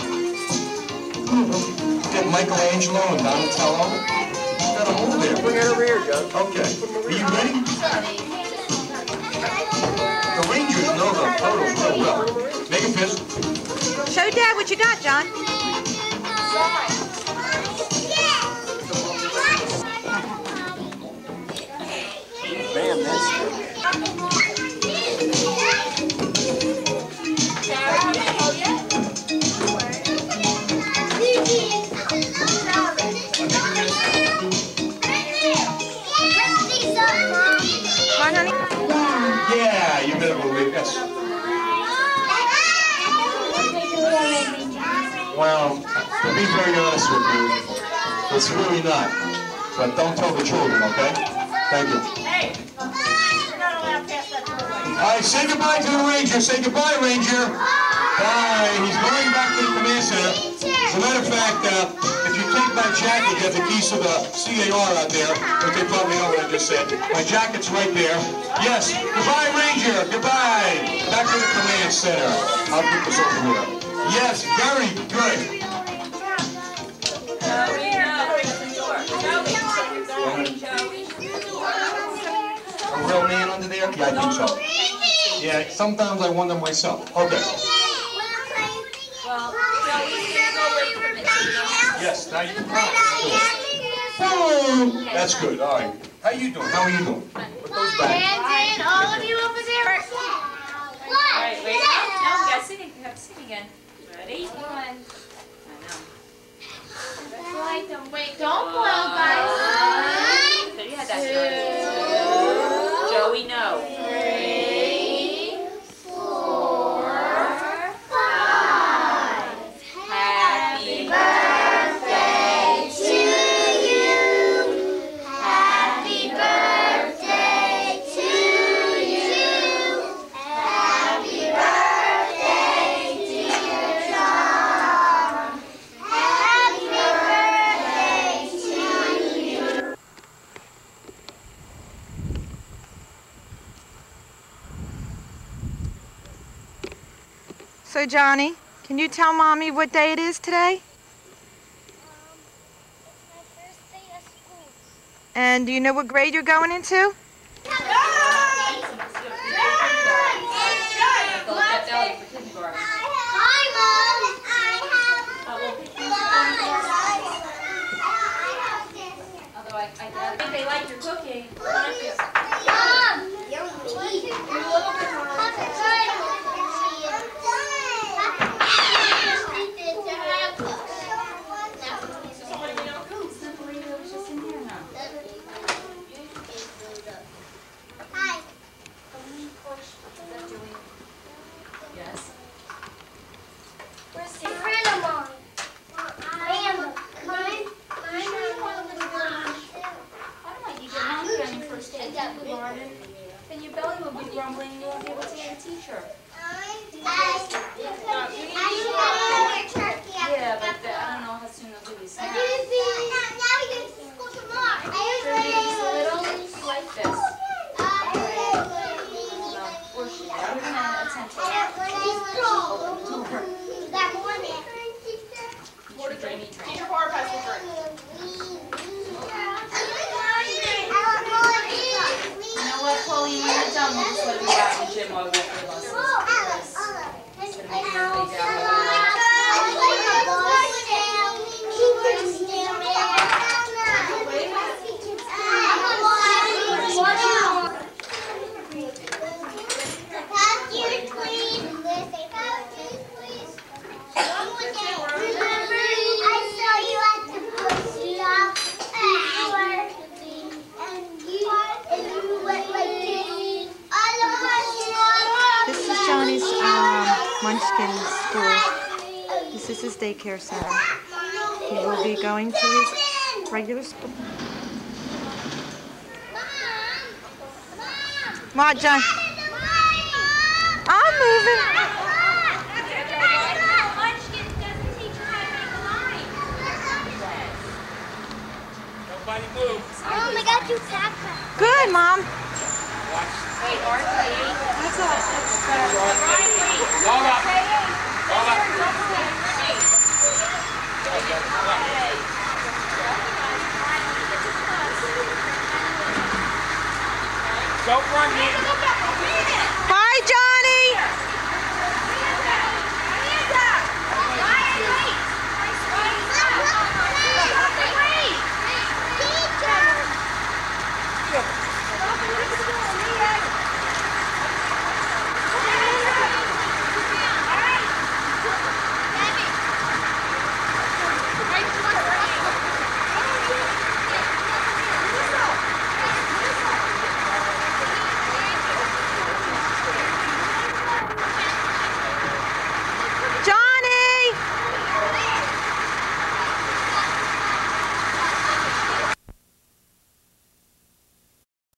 Speaker 17: Get Michelangelo and Donatello. Got them all there. Bring it over here, Joe. Okay. Are you ready? The Rangers know the turtles real well. Make a fist.
Speaker 2: Show Dad what you got, John.
Speaker 17: Bam, that's good.
Speaker 2: Come on, honey.
Speaker 17: Yeah, you better believe this. Well, to be very honest with you, it's really not. But don't tell the children, okay? Thank you.
Speaker 2: Hey, you're not allowed to pass that door away.
Speaker 17: All right, say goodbye to the Ranger. Say goodbye, Ranger. Bye. He's going back to the command center. As a matter of fact, if you take my jacket, you have the keys to the CAR out there, but they probably know what I just said. My jacket's right there. Yes. Goodbye, Ranger. Goodbye. Back to the command center. I'll put this over here. Yes, very good. A real man under there? Yeah, I think so. Yeah, sometimes I wonder myself. Okay. Yes, now you can come. That's good. All right. How you doing? How are you doing? Put those back.
Speaker 12: Brandon, all of you over there.
Speaker 5: All right, wait. No, we got to sing. We have to sing again. Ready? One.
Speaker 12: Wait, don't blow, guys.
Speaker 5: So you had that. Joey, no.
Speaker 12: 3, 4, 5. Happy birthday to you. Happy birthday to you. Happy birthday, dear John. Happy birthday to you.
Speaker 2: So, Johnny, can you tell Mommy what day it is today? And do you know what grade you're going into?
Speaker 5: Although I think they like your cooking. Yes.
Speaker 12: Where's the friend of mine? Mine.
Speaker 5: I don't like you get hungry.
Speaker 16: is his daycare center. He will be going to his regular school. Come on, John. I'm moving.
Speaker 14: Nobody moves.
Speaker 12: Mom, I got you tack.
Speaker 16: Good, Mom.
Speaker 5: Wait, Arthur.
Speaker 14: Log up.